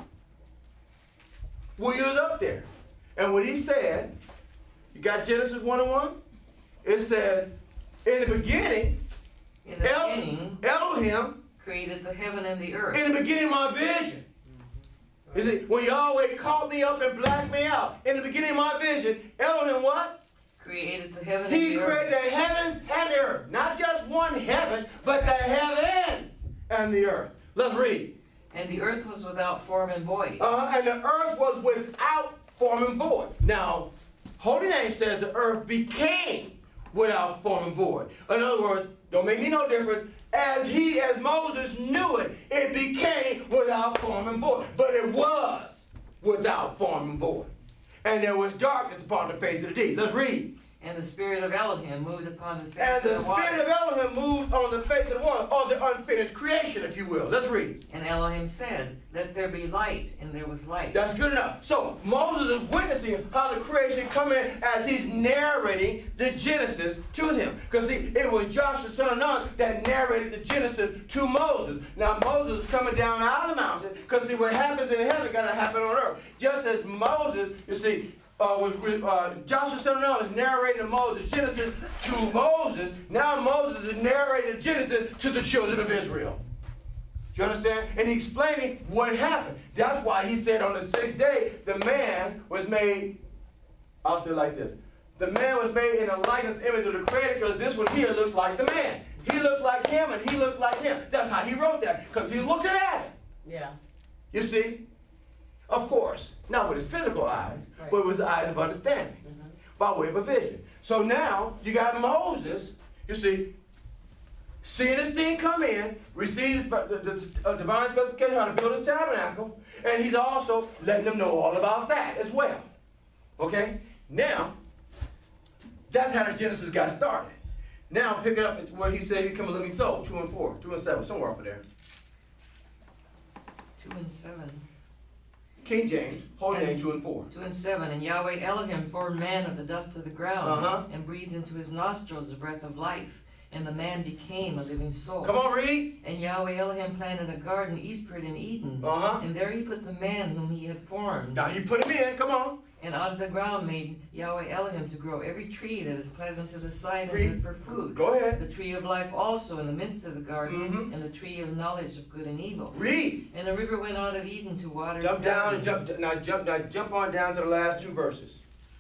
Well, you was up there. And what he said, you got Genesis one and one? It said, in the beginning, In the El- beginning, Elohim, created the heaven and the earth. in the beginning of my vision. You see, when Yahweh called me up and blacked me out, in the beginning of my vision, Elohim what? Created the heaven He and the created earth. the heavens and the earth. Not just one heaven, but the heavens and the earth. Let's read. And the earth was without form and void. Uh, and the earth was without form and void. Now, Holy Name says the earth became without form and void. In other words, don't make me no difference. As he, as Moses knew it, it became without form and void. But it was without form and void. And there was darkness upon the face of the deep. Let's read. And the spirit of Elohim moved upon the face And of the the spirit waters. of Elohim moved on the face of the water, or the unfinished creation, if you will. Let's read. And Elohim said, let there be light, and there was light. That's good enough. So Moses is witnessing how the creation come in as he's narrating the Genesis to him. Because see, it was Joshua son of Nun that narrated the Genesis to Moses. Now Moses is coming down out of the mountain, because see, what happens in heaven got to happen on earth. Just as Moses, you see, Uh, was, uh, Joshua son of Nun was narrating to Moses Genesis to Moses. Now Moses is narrating Genesis to the children of Israel. Do you understand? And he's explaining what happened. That's why he said on the sixth day, the man was made, I'll say it like this. The man was made in the likeness and image of the Creator, because this one here looks like the man. He looks like him and he looks like him. That's how he wrote that, because he's looking at it. Yeah. You see? Of course, not with his physical eyes, Right. but with his eyes of understanding, Mhm. by way of a vision. So now you got Moses, you see, seeing this thing come in, receives the, the, the uh, divine specification how to build his tabernacle, and he's also letting them know all about that as well. Okay? Now, that's how the Genesis got started. Now pick it up at where he said he become a living soul, two and four, two and seven, somewhere over there. Two and seven. King James, Holy And- Name, two and four. Two and seven. And Yahweh Elohim formed man of the dust of the ground, Uh-huh. and breathed into his nostrils the breath of life, and the man became a living soul. Come on, read. And Yahweh Elohim planted a garden eastward in Eden, Uh-huh. and there he put the man whom he had formed. Now he put him in, come on. And out of the ground made Yahweh Elohim to grow every tree that is pleasant to the sight and Read. good for food. Go ahead. The tree of life also in the midst of the garden, Mhm. and the tree of knowledge of good and evil. Read. And the river went out of Eden to water Jump the down and garden. jump now jump now jump on down to the last two verses.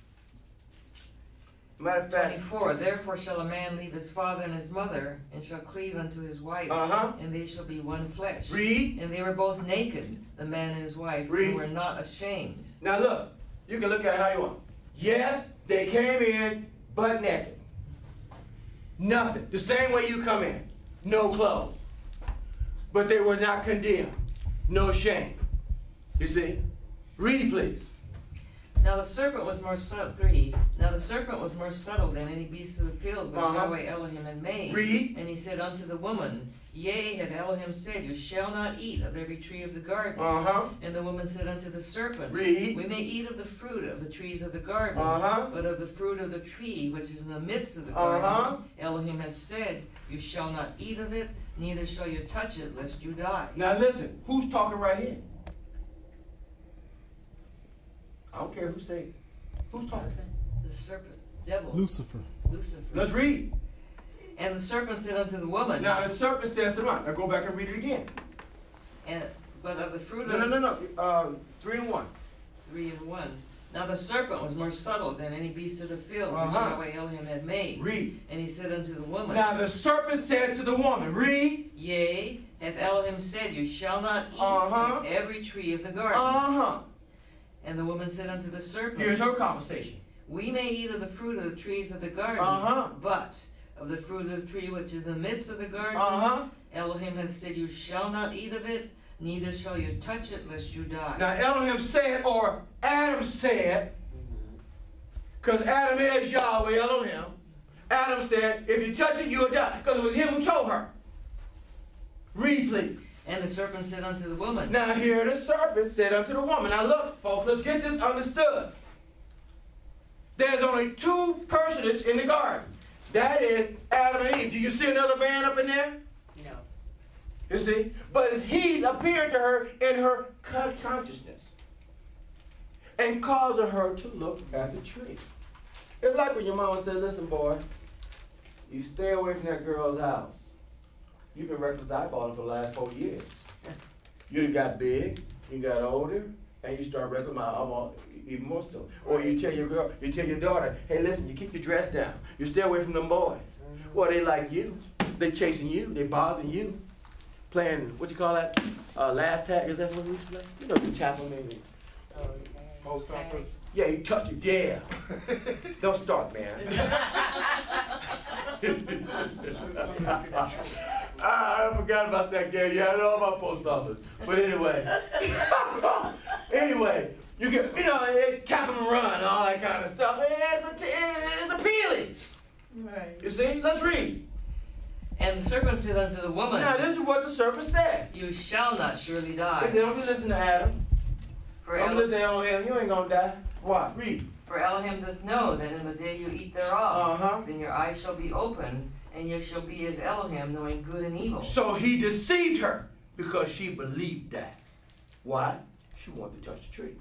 Matter of fact, twenty-four. Therefore shall a man leave his father and his mother, and shall cleave unto his wife, uh-huh. and they shall be one flesh. Read. And they were both naked, the man and his wife, Read. and were not ashamed. Now look, you can look at it how you want. Yes, they came in butt naked. Nothing. The same way you come in. No clothes. But they were not condemned. No shame. You see? Read, please. Now the serpent was more subtle. Three. Now the serpent was more subtle than any beast of the field which Uh-huh. Yahweh Elohim had made. Read. And he said unto the woman, Yea, had Elohim said, You shall not eat of every tree of the garden. Uh-huh. And the woman said unto the serpent, Read. We may eat of the fruit of the trees of the garden, Uh-huh. but of the fruit of the tree which is in the midst of the Uh-huh. garden, Elohim has said, You shall not eat of it, neither shall you touch it, lest you die. Now listen, who's talking right here? I don't care who say it. Who's talking? The serpent, devil, Lucifer. Lucifer. Let's read. And the serpent said unto the woman, Now the serpent says to the woman. Now go back and read it again. and, But of the fruit No, of no, no, no. Uh, three and one. three and one. Now the serpent was more subtle than any beast of the field which Uh-huh. Yahweh Elohim had made. Read. And he said unto the woman, Now the serpent said to the woman, read. Yea, hath Elohim said, You shall not eat Uh-huh. of every tree of the garden. Uh-huh. And the woman said unto the serpent, Here's her conversation. We may eat of the fruit of the trees of the garden, Uh-huh. but of the fruit of the tree which is in the midst of the garden, Uh-huh. Elohim hath said, You shall not eat of it, neither shall you touch it, lest you die. Now Elohim said, or Adam said, because Adam is Yahweh Elohim. Adam said, if you touch it, you'll die. Because it was him who told her. Read, please. And the serpent said unto the woman, Now here the serpent said unto the woman. Now look, folks, let's get this understood. There's only two personages in the garden. That is Adam and Eve. Do you see another man up in there? No. You see? But he's appearing to her in her con- consciousness and causing her to look at the tree. It's like when your mama said, listen, boy, you stay away from that girl's house. You've been reckless eyeballing for the last four years. You done got big, you got older, and you start reckless eyeballing even more so. Or you tell your girl, you tell your daughter, hey, listen, you keep your dress down. You stay away from them boys. Mhm. Well, they like you. They chasing you. They bothering you. Playing, what you call that? Uh, last tag, is that what we used to play? You know, you tap them in. Okay. Post office. Yeah, you touch it. Yeah. Don't start, man. Ah, I forgot about that game. Yeah, I know about post office. But anyway. Anyway, you can, you know, they tap them and run, all that kind of stuff. It's, a, it's appealing. Right. You see? Let's read. And the serpent said unto the woman, Now this is what the serpent said. You shall not surely Hey, die. don't be listening to Adam. For, Don't El- listen to Elohim. You ain't gonna die. Why? Read. for Elohim doth know that in the day you eat thereof, Uh-huh. then your eyes shall be opened, and you shall be as Elohim, knowing good and evil. So he deceived her because she believed that. Why? She wanted to touch the tree.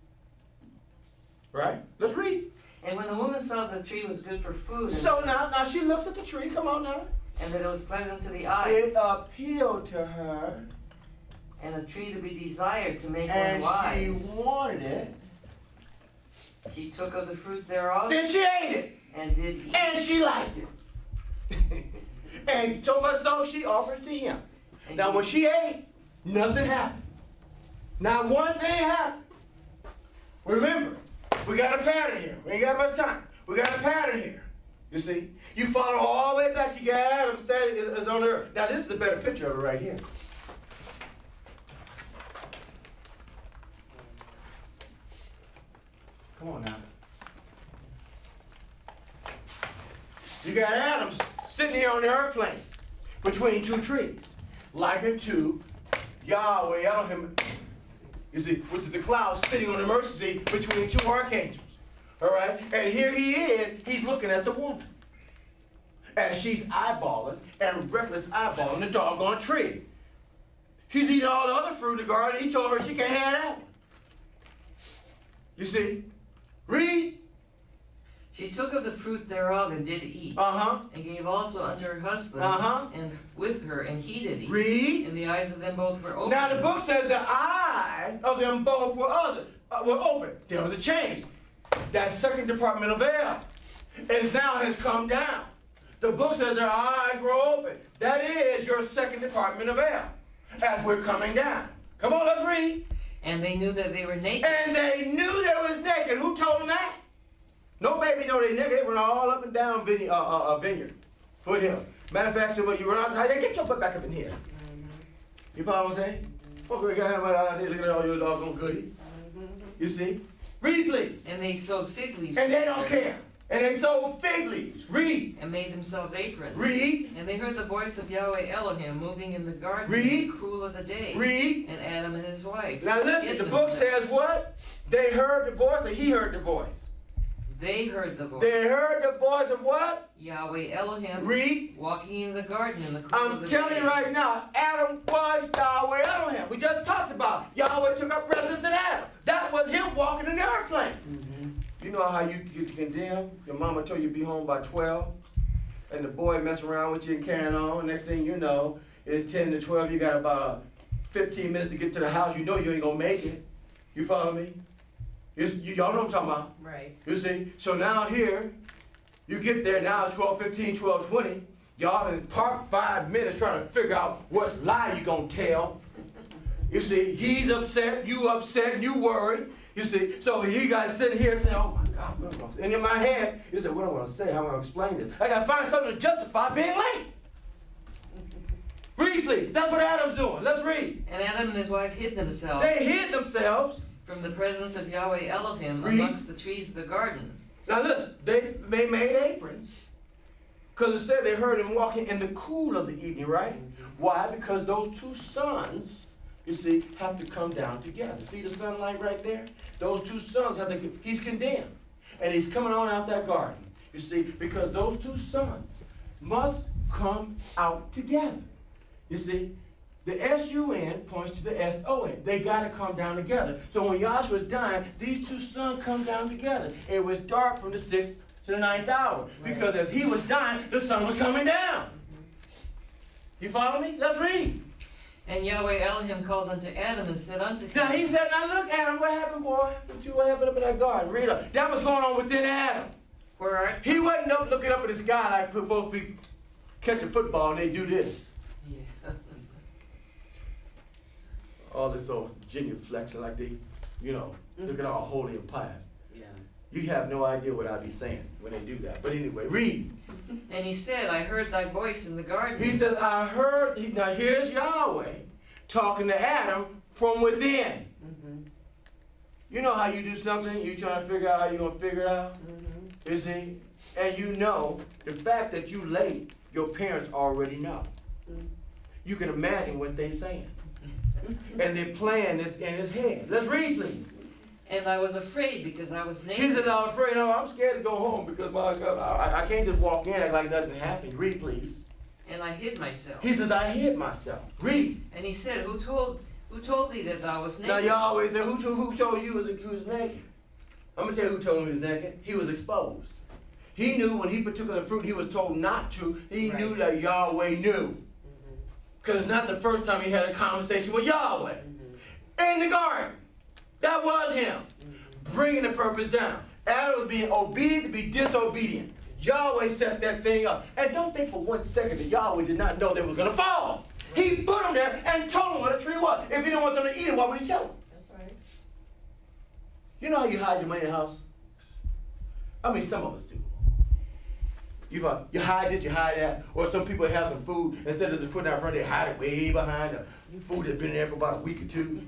Right? Let's read. And when the woman saw that the tree was good for food, and, So now, now she looks at the tree. Come on now. and that it was pleasant to the It eyes, appealed to her, and a tree to be desired to make and one she wise, wanted it. she took of the fruit thereof, Then she ate it, and did eat. and she liked it. And so much so she offered it to him. And Now he- when she ate, nothing happened. Not one thing happened. Remember, we got a pattern here. We ain't got much time. We got a pattern here. You see? You follow all the way back. You got Adam standing is, is on earth. Now this is a better picture of it right here. Come on now. You got Adam sitting here on the earth plane between two trees, likened to Yahweh Elohim, you see, which is the cloud sitting on the mercy seat between two archangels. All right? And here he is, he's looking at the woman. And she's eyeballing and reckless eyeballing the doggone tree. He's eating all the other fruit in the garden. He told her she can't have that one. You see? Read. She took of the fruit thereof and did eat, Uh-huh. and gave also unto her husband, Uh-huh. and with her, and he did eat. Read. And the eyes of them both were open. Now the book says the eyes of them both were other, uh, were open. There was a change. That second departmental veil is now has come down. The book says their eyes were open. That is your second departmental veil as we're coming down. Come on, let's read. And they knew that they were naked. And they knew they was naked. Who told them that? No baby know they naked. They went all up and down vineyard, uh, uh, uh, vineyard, foothill. Matter of fact, when you run out, get your butt back up in here. You follow what I'm saying? Fuck we got out here looking at all your doggone goodies. You see? Read, please. And they sewed fig leaves. And they don't together, care. And they sold fig leaves. Read. And made themselves aprons. Read. And they heard the voice of Yahweh Elohim moving in the garden Read. in the cool of the day. Read. And Adam and his wife. Now listen, hid the book themselves. says what? They heard the voice, or he heard the voice. They heard the voice. They heard the voice of what? Yahweh Elohim. Read. Walking in the garden in the cool of I'm the telling day. you right now, Adam was Yahweh Elohim. We just talked about it. Yahweh took up residence in Adam. That was him walking in the earth plane. You know how you get condemned? Your mama told you to be home by twelve, and the boy messing around with you and carrying on. Next thing you know, it's ten to twelve. You got about fifteen minutes to get to the house. You know you ain't gonna make it. You follow me? It's, you, y'all know what I'm talking about. Right. You see? So now here, you get there now, twelve fifteen, twelve twenty. Y'all in park five minutes trying to figure out what lie you gonna tell. You see, he's upset, you upset, you worried. You see, so you guys sitting here saying, oh my God, what am I saying? And in my head, you say, what am I gonna say? How am I gonna explain this? I gotta find something to justify being late. Read, please. That's what Adam's doing. Let's read. And Adam and his wife hid themselves They hid themselves. from the presence of Yahweh Elohim Read. amongst the trees of the garden. Now listen, they, they made aprons. Because it said they heard him walking in the cool of the evening, right? Why? Because those two suns, you see, have to come down together. See the sunlight right there? Those two suns have to, he's condemned. And he's coming on out that garden. You see, because those two suns must come out together. You see, the S U N points to the S O N. They got to come down together. So when Yahshua was dying, these two suns come down together. It was dark from the sixth to the ninth hour. Because as he was dying, the sun was coming down. You follow me? Let's read. And Yahweh Elohim called unto Adam and said unto him, Now he said, now look, Adam, what happened, boy? What, you, what happened up in that garden? Read up. That was going on within Adam. Where art He wasn't up looking up at the sky like we're supposed to be catching football and they do this. Yeah. All this old genuflection like they, you know, looking all holy and pious. Yeah. You have no idea what I be saying when they do that. But anyway, read. And he said, I heard thy voice in the garden. He says, I heard, now here's Yahweh talking to Adam from within. Mm-hmm. You know how you do something, you trying to figure out how you're going to figure it out? Mm-hmm. You see? And you know the fact that you late your parents already know. You can imagine what they're saying. And they're playing this in his head. Let's read, please. And I was afraid because I was He naked. said, I'm afraid, oh, I'm scared to go home because my God, I, I can't just walk in and act like nothing happened. Read, please. And I hid myself. He said, I hid myself. Read. And he said, Who told who told thee that thou was naked? Now, you always say, who, who told you was, he was naked? I'm going to tell you who told him he was naked. He was exposed. He knew when he partook of the fruit he was told not to. He Right. knew that Yahweh knew. Because it's not the first time he had a conversation with Yahweh. In the garden. That was him. Bringing the purpose down. Adam was being obedient to be disobedient. Yahweh set that thing up. And don't think for one second that Yahweh did not know they were going to fall. He put them there and told them what a tree was. If he didn't want them to eat it, why would he tell them? That's right. You know how you hide your money in the house? I mean, some of us do. You, uh, you hide this, you hide that. Or some people have some food, instead of just putting it out front, they hide it way behind the food that's been there for about a week or two.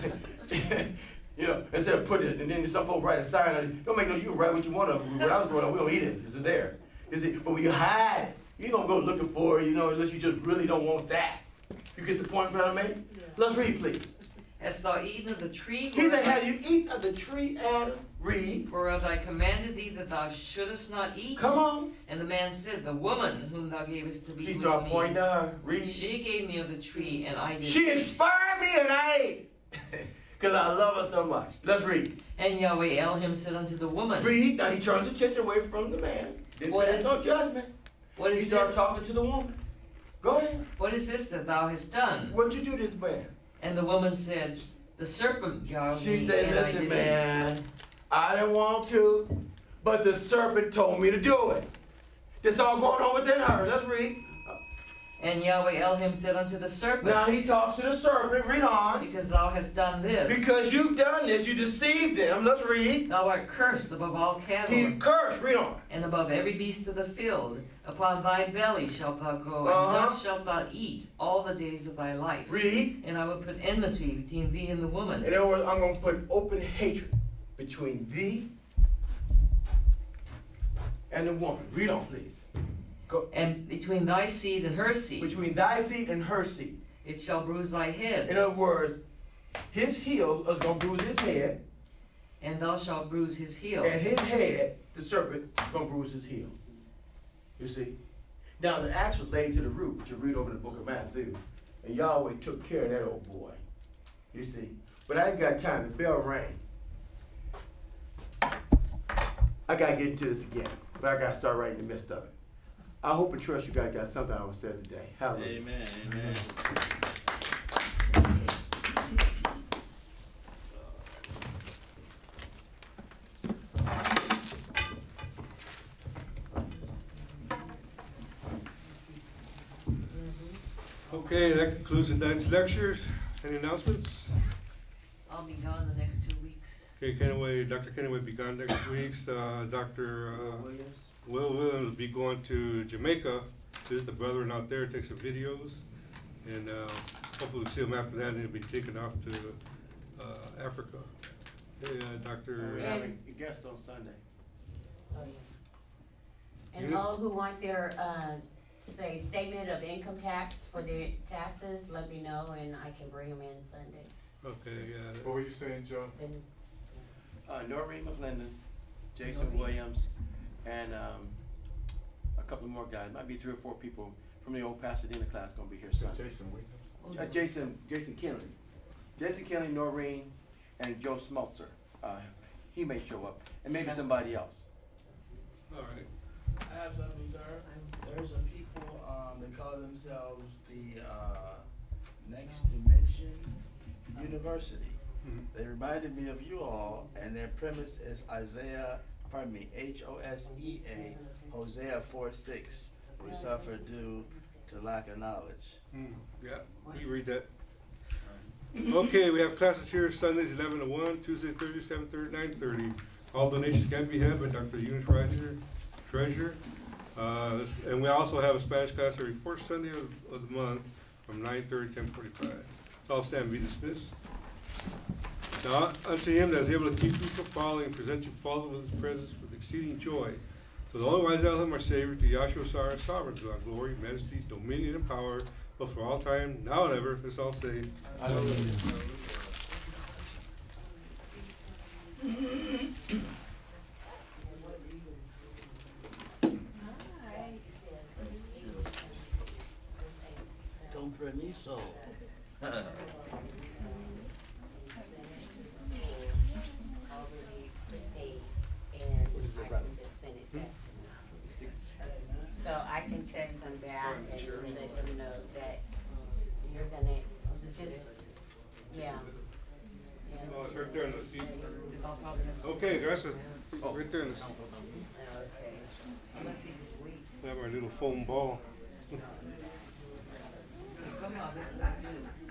You know, instead of putting it, and then some folks write a sign on it. Don't make no, you can write what you want to. When I was growing up, we don't eat it. It's there. You see? But when you hide it, you ain't going to go looking for it, you know, unless you just really don't want that. You get the point I'm trying to make? Yeah. Let's read, please. Hast thou eaten of the tree He said, whereof have I, you eaten of the tree, Adam? Read. whereof I commanded thee that thou shouldest not eat? Come on. And the man said, The woman whom thou gavest to be He with started me, pointing to her. Read. she gave me of the tree, and I did She eat. inspired me and I ate. Because I love her so much. Let's read. And Yahweh Elohim said unto the woman, Read. Now he turned his attention away from the man. Didn't What pass is- no judgment. What He is started this? talking to the woman. Go ahead. What is this that thou hast done? What'd you do to this man? And the woman said, The serpent jarred She me, said, and I listen, did man, I didn't want to, but the serpent told me to do it. This all going on within her. Let's read. eat. And Yahweh Elohim said unto the serpent, Now he talks to the serpent. Read on. Because thou hast done this, Because you've done this, you deceived them. Let's read. thou art cursed above all cattle, He cursed. Read on. and above every beast of the field. Upon thy belly shalt thou go, Uh-huh. and dust shalt thou eat all the days of thy life. Read. And I will put enmity between thee and the woman, In other words, I'm going to put open hatred between thee and the woman. Read on, please. Go. and between thy seed and her seed. Between thy seed and her seed. It shall bruise thy In head, other words, his heel is going to bruise his head, and thou shalt bruise his heel. and his head, the serpent, is going to bruise his heel. You see? Now, the axe was laid to the root, which you read over in the book of Matthew. And Yahweh took care of that old boy. You see? But I ain't got time. The bell rang. I got to get into this again. But I got to start right in the midst of it. I hope and trust you guys got something I was said today. Hallelujah. Amen. Amen. Okay, that concludes tonight's lectures. Any announcements? I'll be gone the next two weeks. Okay, Kenway, Doctor Kenway will be gone next week. Uh, Doctor uh, Williams? Will Williams will be going to Jamaica. Visit the brethren out there, take some videos. And uh, hopefully we'll see him after that, and he'll be taken off to uh, Africa. Hey, uh, Doctor We have a guest on Sunday. Oh, yeah. And Yes. all who want their, uh, say, statement of income tax for their taxes, let me know and I can bring them in Sunday. Okay, uh, What were you saying, Joe? Then, Uh, Noreen McClendon, Jason Noreen. Williams, and um, a couple more guys. Might be three or four people from the old Pasadena class gonna be here So Sunday. Jason Williams. Uh, Jason, Jason Kinley, Jason Kinley, Noreen, and Joe Schmaltzer. Uh, he may show up, and maybe Schmaltzer. somebody else. all right. I have something, sir. There's some people, um, they call themselves the, uh, Next Dimension University. Mhm. They reminded me of you all, and their premise is Isaiah, pardon me, H O S E A, Hosea four six. We suffer due to lack of knowledge. Hmm, yeah, we read that. Okay, we have classes here Sundays eleven to one, Tuesdays, Thursdays, seven thirty, nine thirty. All donations can be had by Doctor Eunice Reisinger, treasurer. Uh, this- and we also have a Spanish class every fourth Sunday of, of the month from nine thirty to ten forty-five. All stand and be dismissed. Now unto him that is able to keep you from falling and present you faultless with his presence with exceeding joy. To the only wise Elohim, our Savior, to Yahshua, our sovereign, to our glory, majesty, dominion, and power, but for all time, now and ever, let's all say, Don't burn me so. So I can text them back and let them know that you're gonna just, yeah. oh, it's right there in the seat. Okay, gracias. Right there in the seat. Okay. We have our little foam ball. Somehow this is good.